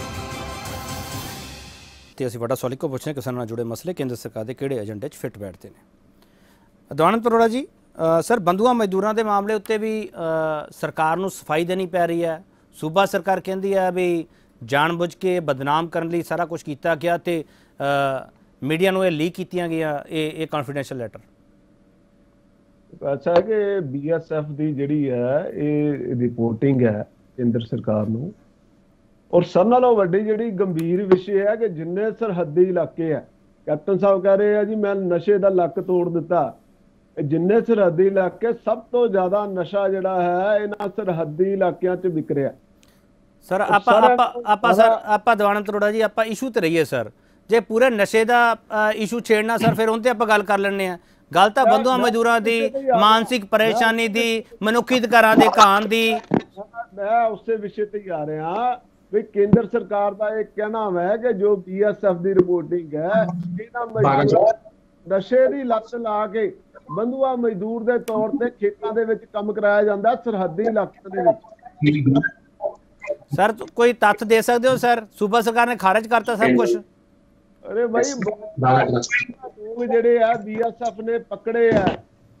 ਤੇ ਅਸੀਂ ਵੱਡਾ ਸਵਾਲ ਇੱਕੋ ਪੁੱਛਦੇ ਕਿਸਾਨਾਂ ਨਾਲ ਜੁੜੇ ਮਸਲੇ ਕੇਂਦਰ ਸਰਕਾਰ ਦੇ ਕਿਹੜੇ ਏਜੰਡੇ 'ਚ ਫਿੱਟ ਬੈਠਦੇ ਨੇ। ਦੀਵਾਨ ਅਰੋੜਾ ਜੀ, ਸਰ ਬੰਧੂਆ ਮਜ਼ਦੂਰਾਂ ਦੇ ਮਾਮਲੇ ਉੱਤੇ ਵੀ ਸਰਕਾਰ ਨੂੰ ਸਫਾਈ ਦੇਣੀ ਪੈ ਰਹੀ ਹੈ। ਸੂਬਾ ਸਰਕਾਰ ਕਹਿੰਦੀ ਹੈ ਵੀ ਜਾਣਬੁੱਝ ਕੇ ਬਦਨਾਮ ਕਰਨ ਲਈ ਸਾਰਾ ਕੁਝ ਕੀਤਾ ਗਿਆ ਤੇ ਮੀਡੀਆ ਨੂੰ ਇਹ ਲੀਕ ਕੀਤੀਆਂ ਗਈਆਂ ਇਹ ਇਹ ਕੌਨਫੀਡੈਂਸ਼ੀਅਲ ਲੈਟਰ। ਅੱਛਾ ਹੈ ਕਿ ਬੀ ਐਸ ਐਫ ਦੀ ਜਿਹੜੀ ਹੈ ਇਹ ਰਿਪੋਰਟਿੰਗ ਹੈ ਕੇਂਦਰ ਸਰਕਾਰ ਨੂੰ, ਔਰ ਸਭ ਨਾਲੋਂ ਵੱਡੀ ਜਿਹੜੀ ਗੰਭੀਰ ਵਿਸ਼ੇ ਹੈ ਕਿ ਜਿੰਨੇ ਸਰਹੱਦੀ ਇਲਾਕੇ ਹੈ, ਕੈਪਟਨ ਸਾਹਿਬ ਕਹਿ ਰਹੇ ਆ ਜੀ ਮੈਂ ਨਸ਼ੇ ਦਾ ਲੱਕ ਤੋੜ ਦਿੱਤਾ। ਜਿੰਨੇ ਸਰਹੱਦੀ ਇਲਾਕੇ ਸਭ ਤੋਂ ਜ਼ਿਆਦਾ ਨਸ਼ਾ ਜਿਹੜਾ ਹੈ ਇਹਨਾਂ ਸਰਹੱਦੀ ਇਲਾਕਿਆਂ 'ਚ ਵਿਕ ਰਿਹਾ। ਸਰ ਆਪਾਂ ਆਪਾਂ ਆਪਾਂ ਸਰ ਆਪਾਂ ਦੀਵਾਨ ਅਰੋੜਾ ਜੀ ਆਪਾਂ ਇਸ਼ੂ ਤੇ ਰਹੀਏ ਸਰ। ਜੇ ਪੂਰੇ ਨਸ਼ੇ ਦਾ ਇਸ਼ੂ ਛੇੜਨਾ ਸਰ ਫਿਰ ਉਹਨਾਂ ਤੇ ਆਪਾਂ ਗੱਲ ਕਰ ਲੈਣੇ ਆ। ਗੱਲ ਤਾਂ ਬੰਧੂਆ ਮਜ਼ਦੂਰਾਂ ਦੀ, ਮਾਨਸਿਕ ਪਰੇਸ਼ਾਨੀ ਦੀ, ਮਨੁੱਖੀ ਅਧਿਕਾਰਾਂ ਦੇ ਘਾਣ ਦੀ। ਮੈਂ ਉਸੇ ਵਿਸ਼ੇ ਤੇ ਹੀ ਆ ਰਿਹਾ ਵੀ ਕੇਂਦਰ ਸਰਕਾਰ ਦਾ ਇਹ ਕਹਿਣਾ ਹੈ ਕਿ ਜੋ ਬੀ ਐਸ ਐਫ ਦੀ ਰਿਪੋਰਟਿੰਗ ਹੈ ਇਹਨਾਂ ਨਸ਼ੇ ਦੀ ਲੱਤ ਲਾ ਕੇ ਬੰਧੂਆ ਮਜ਼ਦੂਰ ਦੇ ਤੌਰ ਤੇ ਖੇਤਾਂ ਦੇ ਵਿੱਚ ਕੰਮ ਕਰਾਇਆ ਜਾਂਦਾ ਸਰਹੱਦੀ ਇਲਾਕਿਆਂ ਦੇ ਵਿੱਚ। ਸਰ ਕੋਈ ਤੱਥ ਦੇ ਸਕਦੇ ਹੋ ਸਰ? ਸੂਬਾ ਸਰਕਾਰ ਨੇ ਖਾਰਜ ਕਰਤਾ ਸਭ ਕੁਝ। ਅਰੇ ਭਾਈ ਲੋਕ ਜਿਹੜੇ ਆ ਬੀਐਸਐਫ ਨੇ ਪਕੜੇ ਆ,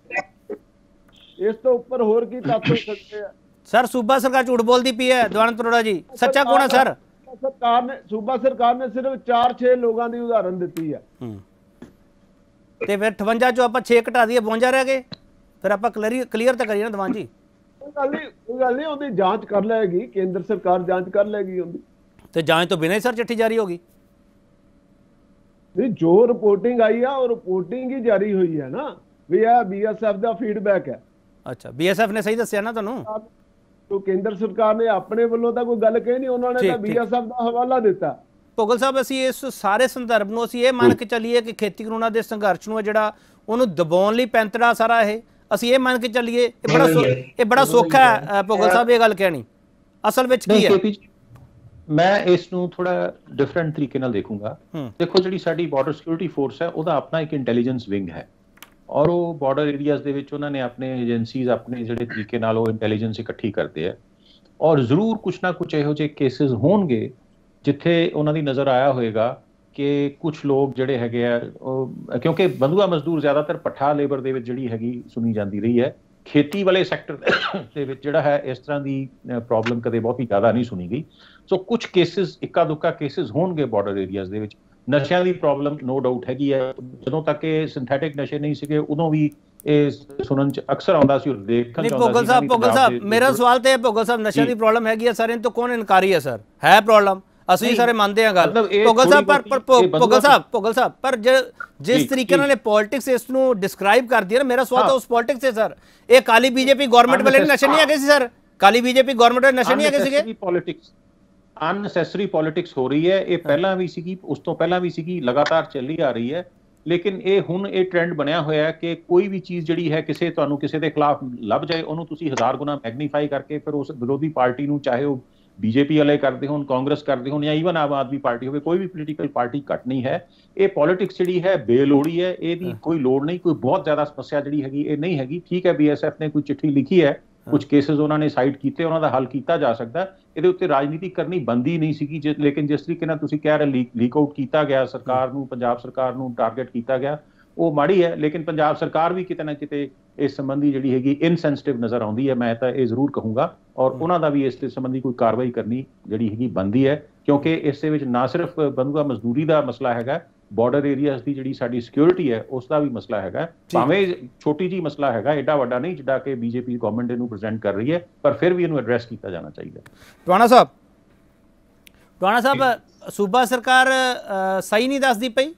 ਇਸ ਤੋਂ ਉੱਪਰ ਹੋਰ ਕੀ ਤੱਥ ਹੋ ਸਕਦੇ ਆ? ਸਰ ਸੂਬਾ ਸਰਕਾਰ ਝੂਠ ਬੋਲਦੀ ਪਈ ਹੈ ਦਵਾਨੰਦ ਅਰੋੜਾ ਜੀ, ਸੱਚਾ ਕੌਣ ਹੈ ਸਰ? ਸਰਕਾਰ ਨੇ ਸੂਬਾ ਸਰਕਾਰ ਨੇ ਸਿਰਫ ਚਾਰ ਛੇ ਲੋਕਾਂ ਦੀ ਉਦਾਹਰਨ ਦਿੱਤੀ ਹੈ ਤੇ ਫਿਰ ਅਠਵੰਜਾ ਚੋਂ ਆਪਾਂ ਛੇ ਘਟਾ ਦਈਏ ਬਵੰਜਾ ਰਹਿ ਗਏ, ਫਿਰ ਆਪਾਂ ਕਲੀਅਰ ਤਾਂ ਕਰੀਏ ਨਾ ਦੀਵਾਨ ਜੀ। ਕੋਈ ਗੱਲ ਨਹੀਂ, ਕੋਈ ਗੱਲ ਨਹੀਂ, ਉਹਦੀ ਜਾਂਚ ਕਰ ਲਏਗੀ, ਕੇਂਦਰ ਸਰਕਾਰ ਜਾਂਚ ਕਰ ਲਏਗੀ ਉਹਦੀ। ਤੇ ਜਾਂਚ ਤੋਂ ਬਿਨਾਂ ਹੀ ਸਰ ਚਿੱਠੀ ਜਾਰੀ ਹੋਗੀ? ਨਹੀਂ, ਜੋ ਰਿਪੋਰਟਿੰਗ ਆਈ ਆ ਉਹ ਰਿਪੋਰਟਿੰਗ ਹੀ ਜਾਰੀ ਹੋਈ ਹੈ ਨਾ, ਵੀ ਇਹ ਬੀਐਸਐਫ ਦਾ ਫੀਡਬੈਕ ਹੈ। ਅੱਛਾ, ਬੀਐਸਐਫ ਨੇ ਸਹੀ ਦੱਸਿਆ ਨਾ ਤੁਹਾਨੂੰ? तो केंद्र सरकार ने अपने वालों तो कोई गल कही नहीं, उन्होंने तो बीएसएफ का हवाला दिता। ਭੁੱਗਲ ਸਾਹਿਬ ਅਸੀਂ ਇਸ ਸਾਰੇ ਸੰਦਰਭ ਨੂੰ ਅਸੀਂ ਇਹ ਮੰਨ ਕੇ ਚੱਲੀਏ ਕਿ ਖੇਤੀ ਕਾਨੂੰਨਾਂ ਦੇ ਸੰਘਰਸ਼ ਨੂੰ ਜਿਹੜਾ ਉਹਨੂੰ ਦਬਾਉਣ ਲਈ ਪੈਂਤੜਾ ਸਾਰਾ ਇਹ ਅਸੀਂ ਇਹ ਮੰਨ ਕੇ ਚੱਲੀਏ ਇਹ ਬੜਾ ਇਹ ਬੜਾ ਸੌਖਾ ਹੈ ਭੁੱਗਲ ਸਾਹਿਬ ਇਹ ਗੱਲ ਕਹਿਣੀ, ਅਸਲ ਵਿੱਚ ਕੀ ਹੈ? ਮੈਂ ਇਸ ਨੂੰ ਥੋੜਾ ਡਿਫਰੈਂਟ ਤਰੀਕੇ ਨਾਲ ਦੇਖੂੰਗਾ। ਦੇਖੋ ਜਿਹੜੀ ਸਾਡੀ ਬਾਰਡਰ ਸਿਕਿਉਰਿਟੀ ਫੋਰਸ ਹੈ ਉਹਦਾ ਆਪਣਾ ਇੱਕ ਇੰਟੈਲੀਜੈਂਸ ਵਿੰਗ ਹੈ ਔਰ ਉਹ ਬਾਰਡਰ ਏਰੀਆਜ਼ ਦੇ ਵਿੱਚ ਉਹਨਾਂ ਨੇ ਆਪਣੇ ਏਜੰਸੀਜ਼ ਆਪਣੇ ਜਿਹੜੇ ਤਰੀਕੇ ਨਾਲ ਉਹ ਇੰਟੈਲੀਜੈਂਸ ਇਕੱਠੀ ਕਰਦੇ ਆ ਔਰ ਜ਼ਰੂਰ ਕੁਛ ਨਾ ਕੁਛ ਇਹੋ ਜਿਹੇ ਕੇਸਿਸ ਹੋਣਗੇ ਜਿੱਥੇ ਉਹਨਾਂ ਦੀ ਨਜ਼ਰ ਆਇਆ ਹੋਏਗਾ ਕਿ ਕੁਛ ਲੋਕ ਜਿਹੜੇ ਹੈਗੇ ਆ ਉਹ ਕਿਉਂਕਿ ਬੰਧੂਆ ਮਜ਼ਦੂਰ ਜ਼ਿਆਦਾਤਰ ਪੱਠਾ ਲੇਬਰ ਦੇ ਵਿੱਚ ਜਿਹੜੀ ਹੈਗੀ ਸੁਣੀ ਜਾਂਦੀ ਰਹੀ ਹੈ, ਖੇਤੀ ਵਾਲੇ ਸੈਕਟਰ ਦੇ ਵਿੱਚ ਜਿਹੜਾ ਹੈ ਇਸ ਤਰ੍ਹਾਂ ਦੀ ਪ੍ਰੋਬਲਮ ਕਦੇ ਬਹੁਤੀ ਜ਼ਿਆਦਾ ਨਹੀਂ ਸੁਣੀ ਗਈ। ਸੋ ਕੁਛ ਕੇਸਿਸ ਇੱਕਾ ਦੁੱਕਾ ਕੇਸਿਸ ਹੋਣਗੇ ਬਾਰਡਰ ਏਰੀਆਜ਼ ਦੇ ਵਿੱਚ। ਨਸ਼ਿਆਂ ਦੀ ਪ੍ਰੋਬਲਮ ਨੋ ਡਾਊਟ ਹੈਗੀ ਹੈ, ਜਦੋਂ ਤੱਕ ਇਹ ਸਿੰਥੈਟਿਕ ਨਸ਼ੇ ਨਹੀਂ ਸੀਗੇ ਉਦੋਂ ਵੀ ਇਹ ਸੁਣਨ ਚ ਅਕਸਰ ਆਉਂਦਾ ਸੀ ਔਰ ਦੇਖਣ ਚ ਆਉਂਦਾ ਸੀ। ਭੁੱਗਲ ਸਾਹਿਬ ਭੁੱਗਲ ਸਾਹਿਬ ਮੇਰਾ ਸਵਾਲ ਤੇ ਭੁੱਗਲ ਸਾਹਿਬ ਨਸ਼ਿਆਂ ਦੀ ਪ੍ਰੋਬਲਮ ਹੈਗੀ ਹੈ ਸਰ, ਇਹਨਾਂ ਤੋਂ ਕੌਣ ਇਨਕਾਰੀ ਹੈ ਸਰ? ਹੈ ਪ੍ਰੋਬਲਮ, ਅਸੀਂ ਸਾਰੇ ਮੰਨਦੇ ਹਾਂ ਗੱਲ ਭੁੱਗਲ ਸਾਹਿਬ, ਪਰ ਭੁੱਗਲ ਸਾਹਿਬ ਭੁੱਗਲ ਸਾਹਿਬ ਪਰ ਜਿਸ ਤਰੀਕੇ ਨਾਲ ਪੋਲਿਟਿਕਸ ਇਸ ਨੂੰ ਡਿਸਕ੍ਰਾਈਬ ਕਰਦੀ ਹੈ ਨਾ, ਮੇਰਾ ਸਵਾਲ ਤਾਂ ਉਸ ਪੋਲਿਟਿਕਸ ਹੈ ਸਰ। ਇਹ ਕਾਲੀ ਬੀਜੇਪੀ ਗਵਰਨਮੈਂਟ ਵਾਲੇ ਨਸ਼ੇ ਨਹੀਂ ਹੈਗੇ ਸੀ ਸਰ? ਕਾਲੀ ਬੀਜੇਪੀ ਗਵਰਨਮੈਂਟ ਵਾਲੇ ਨਸ਼ੇ ਨਹੀਂ ਹੈਗੇ ਸੀਗੇ? ਪੋਲਿਟਿਕਸ ਅਨਨੈਸੈਸਰੀ ਪੋਲਿਟਿਕਸ ਹੋ ਰਹੀ ਹੈ, ਇਹ ਪਹਿਲਾਂ ਵੀ ਸੀਗੀ, ਉਸ ਤੋਂ ਪਹਿਲਾਂ ਵੀ ਸੀਗੀ, ਲਗਾਤਾਰ ਚੱਲੀ ਆ ਰਹੀ ਹੈ। ਲੇਕਿਨ ਇਹ ਹੁਣ ਇਹ ਟ੍ਰੈਂਡ ਬਣਿਆ ਹੋਇਆ ਹੈ ਕਿ ਕੋਈ ਵੀ ਚੀਜ਼ ਜਿਹੜੀ ਹੈ ਕਿਸੇ ਤੁਹਾਨੂੰ ਕਿਸੇ ਦੇ ਖਿਲਾਫ ਲੱਭ ਜਾਏ ਉਹਨੂੰ ਤੁਸੀਂ ਹਜ਼ਾਰ ਗੁਣਾ ਮੈਗਨੀਫਾਈ ਕਰਕੇ ਫਿਰ ਉਸ ਵਿਰੋਧੀ ਪਾਰਟੀ ਨੂੰ, ਚਾਹੇ ਉਹ ਬੀਜੇਪੀ ਵਾਲੇ ਕਰਦੇ ਹੋਣ, ਕਾਂਗਰਸ ਕਰਦੇ ਹੋਣ ਜਾਂ ਈਵਨ ਆਮ ਆਦਮੀ ਪਾਰਟੀ ਹੋਵੇ, ਕੋਈ ਵੀ ਪੋਲੀਟੀਕਲ ਪਾਰਟੀ ਘੱਟ ਨਹੀਂ ਹੈ। ਇਹ ਪੋਲਿਟਿਕਸ ਜਿਹੜੀ ਹੈ ਬੇਲੋੜੀ ਹੈ, ਇਹਦੀ ਕੋਈ ਲੋੜ ਨਹੀਂ, ਕੋਈ ਬਹੁਤ ਜ਼ਿਆਦਾ ਸਮੱਸਿਆ ਜਿਹੜੀ ਹੈਗੀ ਇਹ ਨਹੀਂ ਹੈਗੀ। ਠੀਕ ਹੈ, ਬੀਐਸਐਫ ਨੇ ਕੋਈ ਚਿੱਠੀ ਲਿਖੀ ਹੈ, ਕੁਝ ਕੇਸਿਸ ਉਹਨਾਂ ਨੇ ਸਾਈਟ ਕੀਤੇ, ਉਹਨਾਂ ਦਾ ਹੱਲ ਕੀਤਾ ਜਾ ਸਕਦਾ, ਇਹਦੇ ਉੱਤੇ ਰਾਜਨੀਤੀ ਕਰਨੀ ਬੰਦੀ ਨਹੀਂ ਸੀਗੀ। ਲੇਕਿਨ ਜਿਸ ਤਰੀਕੇ ਨਾਲ ਤੁਸੀਂ ਕਹਿ ਰਹੇ ਲੀਕ ਆਊਟ ਕੀਤਾ ਗਿਆ ਸਰਕਾਰ ਨੂੰ, ਪੰਜਾਬ ਸਰਕਾਰ ਨੂੰ ਟਾਰਗੇਟ ਕੀਤਾ ਗਿਆ, ਉਹ ਮਾੜੀ ਹੈ। ਲੇਕਿਨ ਪੰਜਾਬ ਸਰਕਾਰ ਵੀ ਕਿਤੇ ਨਾ ਕਿਤੇ ਇਸ ਸੰਬੰਧੀ ਜਿਹੜੀ ਹੈਗੀ ਇਨਸੈਂਸਿਟਿਵ ਨਜ਼ਰ ਆਉਂਦੀ ਹੈ, ਮੈਂ ਤਾਂ ਇਹ ਜ਼ਰੂਰ ਕਹੂੰਗਾ। ਔਰ ਉਹਨਾਂ ਦਾ ਵੀ ਇਸ ਦੇ ਸੰਬੰਧੀ ਕੋਈ ਕਾਰਵਾਈ ਕਰਨੀ ਜਿਹੜੀ ਹੈਗੀ ਬੰਦੀ ਹੈ, ਕਿਉਂਕਿ ਇਸ ਦੇ ਵਿੱਚ ਨਾ ਸਿਰਫ ਬੰਧੂਆ ਮਜ਼ਦੂਰੀ ਦਾ ਮਸਲਾ ਹੈਗਾ, ਬਾਰਡਰ ਏਰੀਆਜ਼ ਦੀ ਜਿਹੜੀ ਸਾਡੀ ਸਿਕਿਉਰਿਟੀ ਹੈ ਉਸ ਦਾ ਵੀ ਮਸਲਾ ਹੈਗਾ। ਭਾਵੇਂ ਛੋਟੀ ਜਿਹੀ ਮਸਲਾ ਹੈਗਾ, ਐਡਾ ਵੱਡਾ ਨਹੀਂ ਜਿੱਦਾਂ ਕਿ ਬੀਜੇਪੀ ਗਵਰਨਮੈਂਟ ਇਹਨੂੰ ਪ੍ਰੈਜ਼ੈਂਟ ਕਰ ਰਹੀ ਹੈ, ਪਰ ਫਿਰ ਵੀ ਇਹਨੂੰ ਐਡਰੈਸ ਕੀਤਾ ਜਾਣਾ ਚਾਹੀਦਾ। ਟਵਾਣਾ ਸਾਹਿਬ ਟਵਾਣਾ ਸਾਹਿਬ ਸੂਬਾ ਸਰਕਾਰ ਸਹੀ ਨਹੀਂ ਦੱਸਦੀ ਪਈ?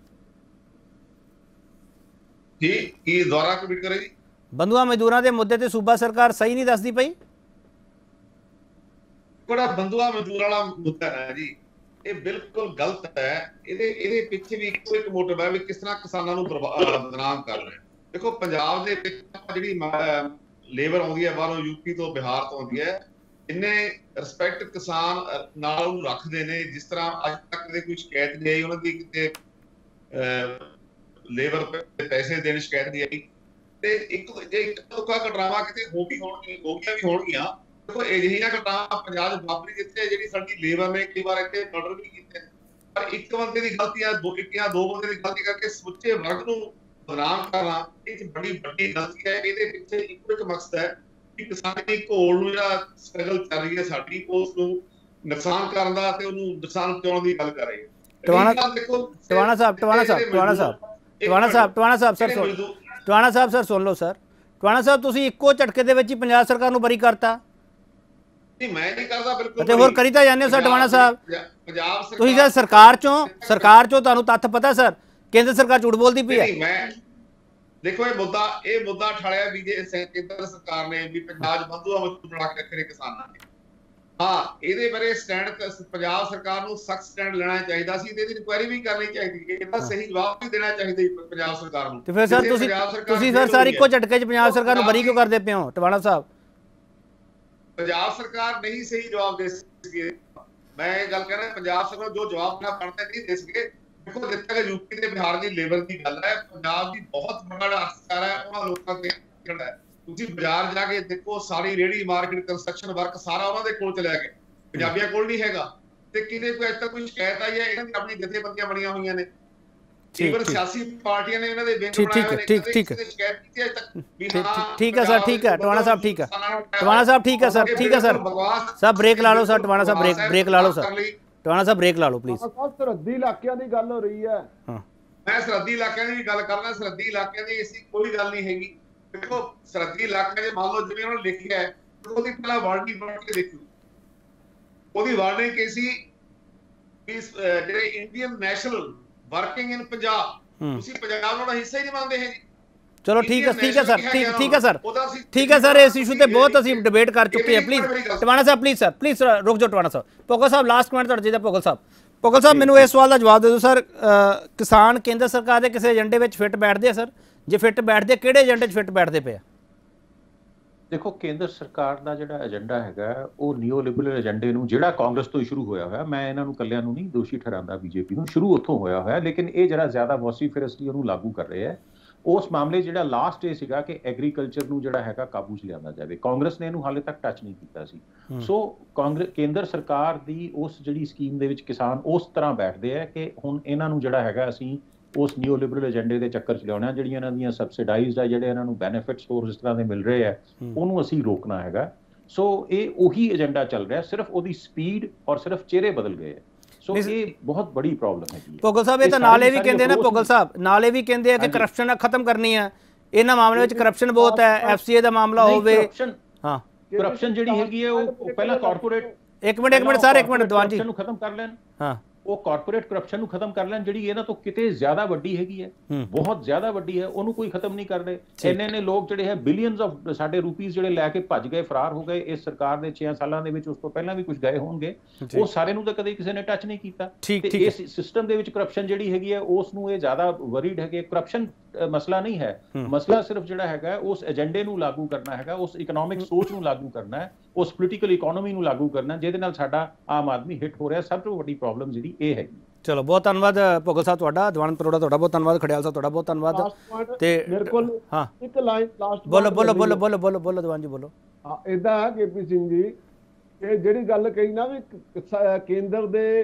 ਜੀ ਕੀ ਦੁਆਰਾ ਕਮਿਟ ਕਰੇ ਜੀ? ਬੰਧੂਆ ਮਜ਼ਦੂਰਾਂ ਦੇ ਮੁੱਦੇ ਤੇ ਸੂਬਾ ਸਰਕਾਰ ਸਹੀ ਨਹੀਂ ਦੱਸਦੀ ਪਈ? ਬੜਾ ਬੰਧੂਆ ਮਜ਼ਦੂਰ ਵਾਲਾ ਮੁੱਦਾ ਹੈ ਜੀ, ਇਹ ਬਿਲਕੁਲ ਗਲਤ ਹੈ। ਇਹਦੇ ਇਹਦੇ ਪਿੱਛੇ ਵੀ ਇੱਕੋ ਇੱਕ ਮੋਟਿਵ ਹੈ ਵੀ ਕਿਸ ਤਰ੍ਹਾਂ ਕਿਸਾਨਾਂ ਨੂੰ ਬਦਨਾਮ ਕਰ ਰਹੇ। ਦੇਖੋ ਪੰਜਾਬ ਦੇ ਵਿੱਚ ਜਿਹੜੀ ਲੇਬਰ ਆਉਂਦੀ ਹੈ ਬਾਹਰੋਂ, ਯੂਪੀ ਤੋਂ, ਬਿਹਾਰ ਤੋਂ ਆਉਂਦੀ ਹੈ, ਇੰਨੇ ਰਿਸਪੈਕਟ ਕਿਸਾਨ ਨਾਲ ਉਹਨੂੰ ਰੱਖਦੇ ਨੇ। ਜਿਸ ਤਰ੍ਹਾਂ ਅੱਜ ਤੱਕ ਕਦੇ ਕੋਈ ਸ਼ਿਕਾਇਤ ਨਹੀਂ ਆਈ ਉਹਨਾਂ ਦੀ, ਕਿਤੇ ਲੇਬਰ ਪੈਸੇ ਦੇਣ ਸ਼ਿਕਾਇਤ ਨਹੀਂ ਆਈ। ਤੇ ਇੱਕ ਜੇ ਇੱਕ ਦੁੱਖਾ ਘਟਨਾਵਾਂ ਕਿਤੇ ਹੋ ਵੀ ਹੋਣਗੀਆਂ ਹੋ ਗਈਆਂ ਵੀ ਹੋਣਗੀਆਂ, ਦੇਖੋ ਅਜਿਹੀਆਂ ਘਟਨਾਵਾਂ ਪੰਜਾਬ ਚ ਵਾਪਰੀ ਜਿੱਥੇ ਜਿਹੜੀ ਸਾਡੀ ਲੇਬਰ ਨੇ ਕਈ ਵਾਰ ਇੱਥੇ ਮਰਡਰ ਵੀ ਕੀਤੇ, ਪਰ ਇੱਕ ਬੰਦੇ ਦੀ ਗਲਤੀਆਂ ਦੋ ਜਾਂ ਦੋ ਬੰਦੇ ਦੀ ਗਲਤੀ ਕਰਕੇ ਸਮੁੱਚੇ ਵਰਗ ਨੂੰ ਬਦਨਾਮ ਕਰਨਾ ਇਹ ਬੜੀ ਵੱਡੀ ਗਲਤੀ ਹੈ। ਇਹਦੇ ਪਿੱਛੇ ਇੱਕੋ ਇੱਕ ਮਕਸਦ ਹੈ ਕਿ ਕਿਸਾਨੀ ਘੋਲ ਨੂੰ ਜਿਹੜਾ ਸਟਰਗਲ ਚੱਲ ਰਹੀ ਹੈ ਸਾਡੀ, ਉਸ ਨੂੰ ਨੁਕਸਾਨ ਕਰਨ ਦਾ ਤੇ ਉਹਨੂੰ ਨੁਕਸਾਨ ਪਹੁੰਚਾਉਣ ਦੀ ਗੱਲ ਕਰ ਰਹੀ ਹੈ। ਟਵਾਣਾ ਟਵਾਣਾ ਸਾਹਿਬ ਟਵਾਣਾ ਸਾਹਿਬ ਟਵਾਣਾ ਸਾਹਿਬ ਟਵਾਣਾ ਸਾਹਿਬ ਟਵਾਣਾ ਸਾਹਿਬ ਸਰ ਸੁਣ ਟਵਾਣਾ ਸਾਹਿਬ ਸਰ ਸੁਣ ਲਓ ਸਰ। ਟਵਾਣਾ ਸਾਹਿਬ ਤੁਸੀਂ ਇੱਕੋ ਝਟਕੇ ਦੇ ਵਿੱਚ ਹੀ ਪੰਜਾਬ ਸਰਕਾਰ ਨੂੰ ਬਰੀ ਕਰਤਾ? ਨਹੀਂ, ਮੈਂ ਨਹੀਂ ਕਰਦਾ ਬਿਲਕੁਲ। ਤੇ ਹੋਰ ਕਰੀ ਤਾਂ ਜਾਂਦੇ ਹੋ ਸਰ ਟਵਾਣਾ ਸਾਹਿਬ। ਪੰਜਾਬ ਸਰਕਾਰ ਤੁਸੀਂ ਸਰ ਸਰਕਾਰ ਚੋਂ ਸਰਕਾਰ ਚੋਂ ਤੁਹਾਨੂੰ ਤੱਥ ਪਤਾ ਸਰ ਕੇਂਦਰ ਸਰਕਾਰ ਝੂਠ ਬੋਲਦੀ ਪਈ ਹੈ? ਮੈਂ ਦੇਖੋ ਇਹ ਮੁੱਦਾ ਇਹ ਮੁੱਦਾ ਠਾਲਿਆ ਬੀਜੇਪੀ ਕੇਂਦਰ ਸਰਕਾਰ ਨੇ ਵੀ ਪੰਜਾਬ ਬੰਧੂਆ ਮਜ਼ਦੂਰ ਬਣਾ ਕੇ ਰੱਖੇ ਕਿਸਾਨਾਂ ਨੇ। ਹਾਂ, ਇਹਦੇ ਬਾਰੇ ਸਟੈਂਡ ਪੰਜਾਬ ਸਰਕਾਰ ਨੂੰ ਸਖਤ ਸਟੈਂਡ ਲੈਣਾ ਚਾਹੀਦਾ ਸੀ ਤੇ ਇਹਦੀ ਇਨਕੁਆਇਰੀ ਵੀ ਕਰਨੀ ਚਾਹੀਦੀ ਹੈ। ਇਹਦਾ ਸਹੀ ਜਵਾਬ ਵੀ ਦੇਣਾ ਚਾਹੀਦਾ ਪੰਜਾਬ ਸਰਕਾਰ ਨੂੰ। ਤੇ ਫਿਰ ਸਰ ਤੁਸੀਂ ਤੁਸੀਂ ਸਰ ਸਾਰੀ ਇੱਕੋ ਝਟਕੇ 'ਚ ਪੰਜਾਬ ਸਰਕਾਰ ਨੂੰ ਬਰੀ ਕਿਉਂ ਕਰਦੇ ਪਏ ਹੋ ਟਵਾਣਾ ਸਾਹਿਬ? ਪੰਜਾਬ ਸਰਕਾਰ ਨਹੀਂ ਸਹੀ ਜਵਾਬ ਦੇ ਸਕੀ। ਮੈਂ ਇਹ ਗੱਲ ਕਹਿਣਾ ਪੰਜਾਬ ਸਰਕਾਰ ਜੋ ਜਵਾਬ ਨਾ ਬਣਦਾ ਨਹੀਂ ਦੇ ਸਕੇ, ਦੇਖੋ ਜਿੱਥੇ ਕਿ ਯੂਪੀ ਤੇ ਬਿਹਾਰ ਦੀ ਲੇਬਰ ਦੀ ਗੱਲ ਹੈ, ਪੰਜਾਬ ਦੀ ਬਹੁਤ ਬੜਾ ਅਸਰ ਹੈ ਉਹਨਾਂ ਲੋਕਾਂ ਤੇ ਜਿਹੜਾ ਹੈ। ਤੁਸੀਂ ਬਾਜ਼ਾਰ ਜਾ ਕੇ ਦੇਖੋ, ਸਾਰੀ ਰੇਹੜੀ ਮਾਰਕੀਟ ਕੰਸਟਰਕਸ਼ਨ ਵਰਕ ਸਾਰਾ ਉਹਨਾਂ ਦੇ ਕੋਲ ਚਲਿਆ ਗਿਆ, ਪੰਜਾਬੀਆਂ ਕੋਲ ਨਹੀਂ ਹੈਗਾ। ਤੇ ਕਿਤੇ ਕੋਈ ਅੱਜ ਤੱਕ ਕੋਈ ਸ਼ਿਕਾਇਤ ਆਈ ਹੈ? ਇਹਨਾਂ ਦੀ ਆਪਣੀ ਜਥੇਬੰਦੀਆਂ ਬਣੀਆਂ ਹੋਈਆਂ ਨੇ, ਈਵਨ ਸਿਆਸੀ ਪਾਰਟੀਆਂ ਨੇ ਇਹਨਾਂ ਦੇ ਵਿੰਗ ਬਣਾਏ ਹੋਏ ਨੇ, ਠੀਕ ਠੀਕ ਕਿਸੇ ਨੇ ਸ਼ਿਕਾਇਤ ਕੀਤੀ ਅੱਜ ਤੱਕ ਵੀ ਹਾਂ? ਠੀਕ ਹੈ ਸਰ, ਠੀਕ ਹੈ ਟਵਾਣਾ ਸਾਹਿਬ, ਠੀਕ ਹੈ ਟਵਾਣਾ ਸਾਹਿਬ, ਠੀਕ ਹੈ ਸਰ, ਠੀਕ ਹੈ ਸਰ। ਸਰ ਬ੍ਰੇਕ ਲਾ ਲਓ ਸਰ, ਟਵਾਣਾ ਸਾਹਿਬ ਬ੍ਰੇਕ ਬ੍ਰੇਕ ਲਾ ਲਓ ਸਰ, ਟਵਾਣਾ ਸਾਹਿਬ ਬ੍ਰੇਕ ਲਾ ਲਓ ਪਲੀਜ਼। ਸਰਹੱਦੀ ਇਲਾਕਿਆਂ ਦੀ ਗੱਲ ਹੋ ਰਹੀ ਹੈ। ਹਾਂ, ਮੈਂ ਸਰਹੱਦੀ ਇਲਾਕਿਆਂ ਦੀ ਗੱਲ ਕਰਨਾ। ਸਰਹੱਦੀ ਇਲਾਕਿਆਂ ਦੀ ਐਸੀ ਕੋਈ ਗੱਲ ਨਹੀਂ ਹੈਗੀ। ਦੇਖੋ ਸਰਹੱਦੀ ਇਲਾਕਿਆਂ ਦੇ ਮੰਨ ਲਓ ਜਿਵੇਂ ਉਹਨਾਂ ਨੇ ਲਿਖਿਆ ਹੈ, ਉਹਦੀ ਪਹਿਲਾਂ ਵਾਰਨਿੰਗ ਪੜ੍ਹ ਕੇ ਦੇਖੋ। ਉਹਦੀ ਵਾਰਨਿੰਗ ਕੀ ਸੀ ਵੀ ਜਿਹੜੇ Indian national working in Punjab, ਤੁਸੀਂ ਪੰਜਾਬ ਦਾ ਹਿੱਸਾ ਹੀ ਨਹੀਂ ਮੰਨਦੇ ਹੈ ਜੀ। ਚਲੋ ਠੀਕ ਹੈ, ਠੀਕ ਹੈ ਸਰ, ਠੀਕ ਠੀਕ ਹੈ ਸਰ, ਠੀਕ ਹੈ ਸਰ। ਇਸ ਇਸ਼ੂ ਤੇ ਬਹੁਤ ਅਸੀਂ ਡਿਬੇਟ ਕਰ ਚੁੱਕੇ ਹਾਂ। ਪਲੀਜ਼ ਟਵਾਣਾ ਸਾਹਿਬ, ਪਲੀਜ਼ ਸਰ, ਪਲੀਜ਼ ਰੁਕ ਜਾਓ ਟਵਾਣਾ ਸਾਹਿਬ। ਭੋਗਲ ਸਾਹਿਬ ਲਾਸਟ ਕਮੈਂਟ ਤੁਹਾਡਾ ਚਾਹੀਦਾ। ਭੋਗਲ ਸਾਹਿਬ, ਭੋਗਲ ਸਾਹਿਬ ਮੈਨੂੰ ਇਸ ਸਵਾਲ ਦਾ ਜਵਾਬ ਦੇ ਦਿਓ ਸਰ। ਕਿਸਾਨ ਕੇਂਦਰ ਸਰਕਾਰ ਦੇ ਕਿਸੇ ਏਜੰਡੇ ਵਿੱਚ ਫਿੱਟ ਬੈਠਦੇ ਆ ਸਰ? ਜੇ ਫਿੱਟ ਬੈਠਦੇ, ਕਿਹੜੇ ਏਜੰਡੇ 'ਚ ਫਿੱਟ ਬੈਠਦੇ ਪਏ ਆ? ਦੇਖੋ ਕੇਂਦਰ ਸਰਕਾਰ ਦਾ ਜਿਹੜਾ ਏਜੰਡਾ ਹੈਗਾ ਉਹ ਨਿਓ ਲਿਬਰਲ ਏਜੰਡੇ ਨੂੰ, ਜਿਹੜਾ ਕਾਂਗਰਸ ਤੋਂ ਸ਼ੁਰੂ ਹੋਇਆ ਹੋਇਆ, ਮੈਂ ਇਹਨਾਂ ਨੂੰ ਕੱਲਿਆਂ ਨੂੰ ਨਹੀਂ ਦੋਸ਼ੀ ਠਹਿਰਾਉਂਦਾ, ਬੀਜੇਪੀ ਨੂੰ, ਸ਼ੁਰੂ ਉੱਥੋਂ ਹੋਇਆ ਹੋਇਆ। ਲੇਕਿਨ ਇਹ ਜਿਹੜਾ ਜ਼ਿਆਦਾ ਵੋਸੀਫਿਰਸਲੀ ਉਹਨੂੰ ਲਾਗੂ ਕਰ ਰਹੇ ਹੈ। ਉਸ ਮਾਮਲੇ ਜਿਹੜਾ ਲਾਸਟ ਇਹ ਸੀਗਾ ਕਿ ਐਗਰੀਕਲਚਰ ਨੂੰ ਜਿਹੜਾ ਹੈਗਾ ਕਾਬੂ 'ਚ ਲਿਆਂਦਾ ਜਾਵੇ, ਕਾਂਗਰਸ ਨੇ ਇਹਨੂੰ ਹਾਲੇ ਤੱਕ ਟੱਚ ਨਹੀਂ ਕੀਤਾ ਸੀ। ਸੋ ਕਾਂਗਰਸ ਕੇਂਦਰ ਸਰਕਾਰ ਦੀ ਉਸ ਜਿਹੜੀ ਸਕੀਮ ਦੇ ਵਿੱਚ ਕਿਸਾਨ ਉਸ ਤਰ੍ਹਾਂ ਬੈਠਦੇ ਆ ਕਿ ਹੁਣ ਇਹਨਾਂ ਨੂੰ ਜਿਹੜਾ ਹੈਗਾ ਅਸੀਂ ਉਸ ਨਿਓ ਲਿਬਰਲ ਏਜੰਡੇ ਦੇ ਚੱਕਰ 'ਚ ਲਿਆਉਣਾ, ਜਿਹੜੀਆਂ ਇਹਨਾਂ ਦੀਆਂ ਸਬਸਿਡਾਈਜ਼ਡ ਆ, ਜਿਹੜੇ ਇਹਨਾਂ ਨੂੰ ਬੈਨੀਫਿਟਸ ਹੋਰ ਇਸ ਤਰ੍ਹਾਂ ਦੇ ਮਿਲ ਰਹੇ ਆ, ਉਹਨੂੰ ਅਸੀਂ ਰੋਕਣਾ ਹੈਗਾ। ਸੋ ਇਹ ਉਹੀ ਏਜੰਡਾ ਚੱਲ ਰਿਹਾ, ਸਿਰਫ ਉਹਦੀ ਸਪੀਡ ਔਰ ਸਿਰਫ ਚਿਹਰੇ ਬਦਲ ਗਏ ਆ। ਸੋ ਇਹ ਬਹੁਤ ਬੜੀ ਪ੍ਰੋਬਲਮ ਹੈਗੀ। ਭੋਗਲ ਸਾਹਿਬ ਇਹ ਤਾਂ ਨਾਲੇ ਵੀ ਕਹਿੰਦੇ ਨੇ, ਭੋਗਲ ਸਾਹਿਬ ਨਾਲੇ ਵੀ ਕਹਿੰਦੇ ਆ ਕਿ ਕਰਪਸ਼ਨ ਖਤਮ ਕਰਨੀ ਹੈ। ਇਹਨਾਂ ਮਾਮਲੇ ਵਿੱਚ ਕਰਪਸ਼ਨ ਬਹੁਤ ਹੈ। ਐਫਸੀਏ ਦਾ ਮਾਮਲਾ ਹੋਵੇ, ਹਾਂ ਕਰਪਸ਼ਨ ਜਿਹੜੀ ਹੈਗੀ ਹੈ ਉਹ ਪਹਿਲਾਂ ਕਾਰਪੋਰੇਟ, ਇੱਕ ਮਿੰਟ ਇੱਕ ਮਿੰਟ ਸਰ, ਇੱਕ ਮਿੰਟ ਦੀਵਾਨ ਜੀ, ਨੂੰ ਖਤਮ ਕਰ ਲੈਣ। ਹਾਂ, ਉਹ ਕਾਰਪੋਰੇਟ ਕਰਪਸ਼ਨ ਨੂੰ ਖਤਮ ਕਰ ਲੈਣ, ਜਿਹੜੀ ਇਹਨਾਂ ਤੋਂ ਕਿਤੇ ਜ਼ਿਆਦਾ ਵੱਡੀ ਹੈਗੀ ਹੈ, ਬਹੁਤ ਜ਼ਿਆਦਾ ਵੱਡੀ ਹੈ, ਉਹਨੂੰ ਕੋਈ ਖਤਮ ਨਹੀਂ ਕਰ ਰਹੇ। ਇੰਨੇ ਨੇ ਲੋਕ ਜਿਹੜੇ ਹੈ ਬਿਲੀਅਨਸ ਆਫ ਸਾਡੇ ਰੁਪੀਸ ਜਿਹੜੇ ਲੈ ਕੇ ਭੱਜ ਗਏ, ਫਰਾਰ ਹੋ ਗਏ ਇਸ ਸਰਕਾਰ ਦੇ ਛੇ ਸਾਲਾਂ ਦੇ ਵਿੱਚ, ਉਸ ਤੋਂ ਪਹਿਲਾਂ ਵੀ ਕੁਝ ਗਏ ਹੋਣਗੇ, ਉਹ ਸਾਰੇ ਨੂੰ ਤਾਂ ਕਦੇ ਕਿਸੇ ਨੇ ਟੱਚ ਨਹੀਂ ਕੀਤਾ। ਤੇ ਇਸ ਸਿਸਟਮ ਦੇ ਵਿੱਚ ਕਰਪਸ਼ਨ ਜਿਹੜੀ ਹੈਗੀ ਹੈ ਉਸ ਨੂੰ ਇਹ ਜ਼ਿਆਦਾ ਵਰੀਡ ਹੈਗੇ। ਕਰਪਸ਼ਨ ਮਸਲਾ ਨਹੀਂ ਹੈ, ਮਸਲਾ ਸਿਰਫ ਜਿਹੜਾ ਹੈਗਾ ਉਸ ਏਜੰਡੇ ਨੂੰ ਲਾਗੂ ਕਰਨਾ ਹੈਗਾ, ਉਸ ਇਕਨੋਮਿਕ ਸੋਚ ਨੂੰ ਲਾਗੂ ਕਰਨਾ ਹੈ, ਉਸ ਪੋਲੀਟੀਕਲ ਇਕਨੋਮੀ ਨੂੰ ਲਾਗੂ ਕਰਨਾ, ਜਿਹਦੇ ਨਾਲ ਸਾਡਾ ਆਮ ਆਦਮੀ ਹਿੱਟ ਹੋ ਰਿਹਾ। ਸਭ ਤੋਂ ਵੱਡੀ ਪ੍ਰੋਬਲਮ ਜਿਹੜੀ ਇਹ ਹੈਗੀ। ਚਲੋ ਬਹੁਤ ਧੰਨਵਾਦ ਭੋਗਲ ਸਾਹਿਬ ਤੁਹਾਡਾ, ਦੀਵਾਨ ਪਰੋੜਾ ਤੁਹਾਡਾ ਬਹੁਤ ਧੰਨਵਾਦ, ਖੜਿਆਲ ਸਾਹਿਬ ਤੁਹਾਡਾ ਬਹੁਤ ਧੰਨਵਾਦ। ਤੇ ਮੇਰੇ ਕੋਲ ਹਾਂ ਇੱਕ ਲਾਈਨ ਲਾਸਟ ਬੋਲੋ ਬੋਲੋ ਬੋਲੋ ਬੋਲੋ ਬੋਲੋ ਬੋਲੋ ਦੀਵਾਨ ਜੀ ਬੋਲੋ। ਹਾਂ ਇਦਾਂ ਹੈ ਕੇਪੀ ਸਿੰਘ ਜੀ, ਇਹ ਜਿਹੜੀ ਗੱਲ ਕਹੀ ਨਾ ਵੀ ਕੇਂਦਰ ਦੇ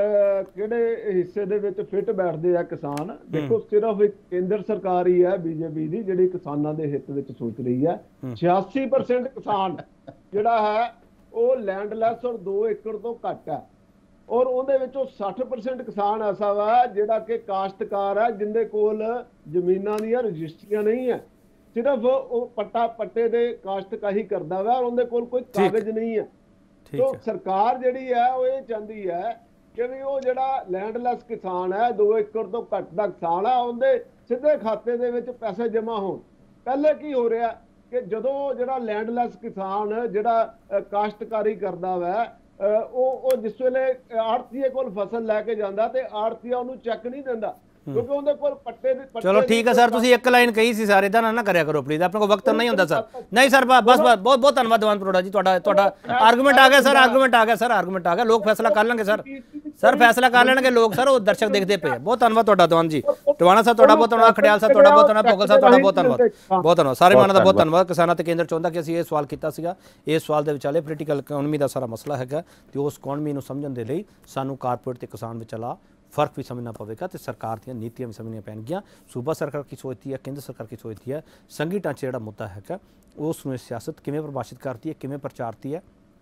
ਕਿਹੜੇ ਹਿੱਸੇ ਦੇ ਵਿੱਚ ਫਿੱਟ ਬੈਠਦੇ ਆ ਕਿਸਾਨ, ਦੇਖੋ ਸਿਰਫ ਇੱਕ ਕੇਂਦਰ ਸਰਕਾਰ ਹੀ ਹੈ ਬੀਜੇਪੀ ਦੀ ਜਿਹੜੀ ਕਿਸਾਨਾਂ ਦੇ ਹਿੱਤ ਵਿੱਚ ਸੋਚ ਰਹੀ ਹੈ। ਛਿਆਸੀ ਪਰਸੈਂਟ ਕਿਸਾਨ ਜਿਹੜਾ ਹੈ ਉਹ ਲੈਂਡਲੈਸ ਔਰ ਦੋ ਏਕੜ ਤੋਂ ਘੱਟ ਹੈ, ਔਰ ਉਹਦੇ ਵਿੱਚੋਂ ਸੱਠ ਪਰਸੈਂਟ ਕਿਸਾਨ ਐਸਾ ਵਾ ਜਿਹੜਾ ਕਿ ਕਾਸ਼ਤਕਾਰ ਹੈ, ਜਿੰਦੇ ਕੋਲ ਜ਼ਮੀਨਾਂ ਦੀਆਂ ਰਜਿਸਟਰੀਆਂ ਨਹੀਂ ਹੈ, ਸਿਰਫ ਉਹ ਪੱਟਾ ਪੱਟੇ ਦੇ ਕਾਸ਼ਤਕਾਰੀ ਕਰਦਾ ਵਾ, ਉਹਦੇ ਕੋਲ ਕੋਈ ਕਾਗਜ਼ ਨਹੀਂ ਹੈ। ਸੋ ਸਰਕਾਰ ਜਿਹੜੀ ਹੈ ਉਹ ਇਹ ਚਾਹੁੰਦੀ ਹੈ ਕਿ ਵੀ ਉਹ ਜਿਹੜਾ ਲੈਂਡਲੈਸ ਕਿਸਾਨ ਹੈ, ਦੋ ਏਕੜ ਤੋਂ ਘੱਟ ਦਾ ਕਿਸਾਨ ਆ, ਉਹਦੇ ਸਿੱਧੇ ਖਾਤੇ ਦੇ ਵਿੱਚ ਪੈਸੇ ਜਮ੍ਹਾਂ ਹੋਣ। ਪਹਿਲੇ ਕੀ ਹੋ ਰਿਹਾ ਕਿ ਜਦੋਂ ਜਿਹੜਾ ਲੈਂਡਲੈਸ ਕਿਸਾਨ ਜਿਹੜਾ ਕਾਸ਼ਤਕਾਰੀ ਕਰਦਾ ਵਾ, ਉਹ ਉਹ ਜਿਸ ਵੇਲੇ ਆੜਤੀਏ ਕੋਲ ਫਸਲ ਲੈ ਕੇ ਜਾਂਦਾ ਤੇ ਆੜਤੀਆ ਉਹਨੂੰ ਚੈੱਕ ਨਹੀਂ ਦਿੰਦਾ, ਕਿਉਂਕਿ ਉਹਦੇ ਕੋਲ ਪੱਟੇ ਦੇ। ਚਲੋ ਠੀਕ ਹੈ ਸਰ, ਤੁਸੀਂ ਇੱਕ ਲਾਈਨ ਕਹੀ ਸੀ ਸਰ, ਇਦਾਂ ਨਾ ਕਰਿਆ ਕਰੋ ਪਲੀਜ਼, ਆਪਣੇ ਕੋਲ ਵਕਤ ਨਹੀਂ ਹੁੰਦਾ ਸਰ। ਨਹੀਂ ਸਰ ਬਸ ਬਸ ਬਹੁਤ ਬਹੁਤ ਧੰਨਵਾਦ ਦੀਵਾਨ ਪਰੋੜਾ ਜੀ, ਤੁਹਾਡਾ ਤੁਹਾਡਾ ਆਰਗੂਮੈਂਟ ਆ ਗਿਆ ਸਰ, ਆਰਗੂਮੈਂਟ ਆ ਗਿਆ ਸਰ, ਆਰਗੂਮੈਂਟ ਆ ਗਿਆ। ਲੋਕ ਫੈਸਲਾ ਕਰ ਲੈਣਗੇ ਸਰ, ਸਰ ਫੈਸਲਾ ਕਰ ਲੈਣਗੇ ਲੋਕ ਸਰ, ਉਹ ਦਰਸ਼ਕ ਦੇਖਦੇ ਪਏ। ਬਹੁਤ ਧੰਨਵਾਦ ਤੁਹਾਡਾ ਦੀਵਾਨ ਜੀ। ਟਵਾਣਾ ਸਾਹਿਬ ਤੁਹਾਡਾ ਬਹੁਤ ਧੰਨਵਾਦ, ਖੜਿਆਲ ਸਾਹਿਬ ਤੁਹਾਡਾ ਬਹੁਤ ਧੰਨਵਾਦ, ਭੋਗਲ ਸਾਹਿਬ ਤੁਹਾਡਾ ਬਹੁਤ ਧੰਨਵਾਦ, ਬਹੁਤ ਧੰਨਵਾਦ, ਸਾਰੇ ਮਾਨਾਂ ਦਾ ਬਹੁਤ ਧੰਨਵਾਦ। ਕਿਸਾਨਾਂ ਤੇ ਕੇਂਦਰ ਚਾਹੁੰਦਾ ਕਿ ਅਸੀਂ ਇਹ ਸਵਾਲ ਕੀਤਾ ਸੀਗਾ, ਇਸ ਸਵਾਲ ਦੇ ਵਿਚਾਲੇ ਪੋਲੀਟੀਕਲ ਇਕਨੋਮੀ ਦਾ ਸਾਰਾ ਮਸਲਾ ਹੈਗਾ, ਤੇ ਉਸ ਇਕਨੋਮੀ ਨੂੰ ਸਮਝਣ ਦੇ ਲਈ ਸਾਨੂੰ ਕਾਰਪੋਰੇਟ ਤੇ ਕਿਸਾਨ ਵਿਚਾਲਾ फर्क भी समझना पड़ेगा, तो सरकार दी नीतियां भी समझनिया पैणगियां। सूबा सरकार की सोचती है, केंद्र सरकार की सोचती है, संघी ढांचे जिहड़ा मुद्दा है उसनूं सियासत किवें परिभाषित करती है, किवें प्रचारती है,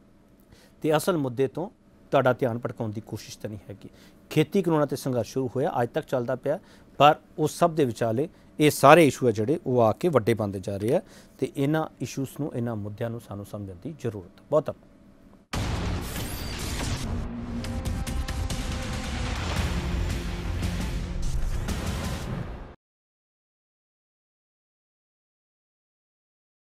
तो असल मुद्दे तो तुहाडा ध्यान भटकाउण दी कोशिश तो नहीं हैगी। खेती कानूनां ते संघर्ष शुरू होया, अज तक चलदा पिया, पर उस सब दे विचाले ये सारे इशू है जिहड़े वो आके वड्डे बनते जा रहे हैं, तो इन्हां इशूज़ नूं, इन्हां मुद्दिआं नूं सानूं समझण दी जरूरत है। बहुत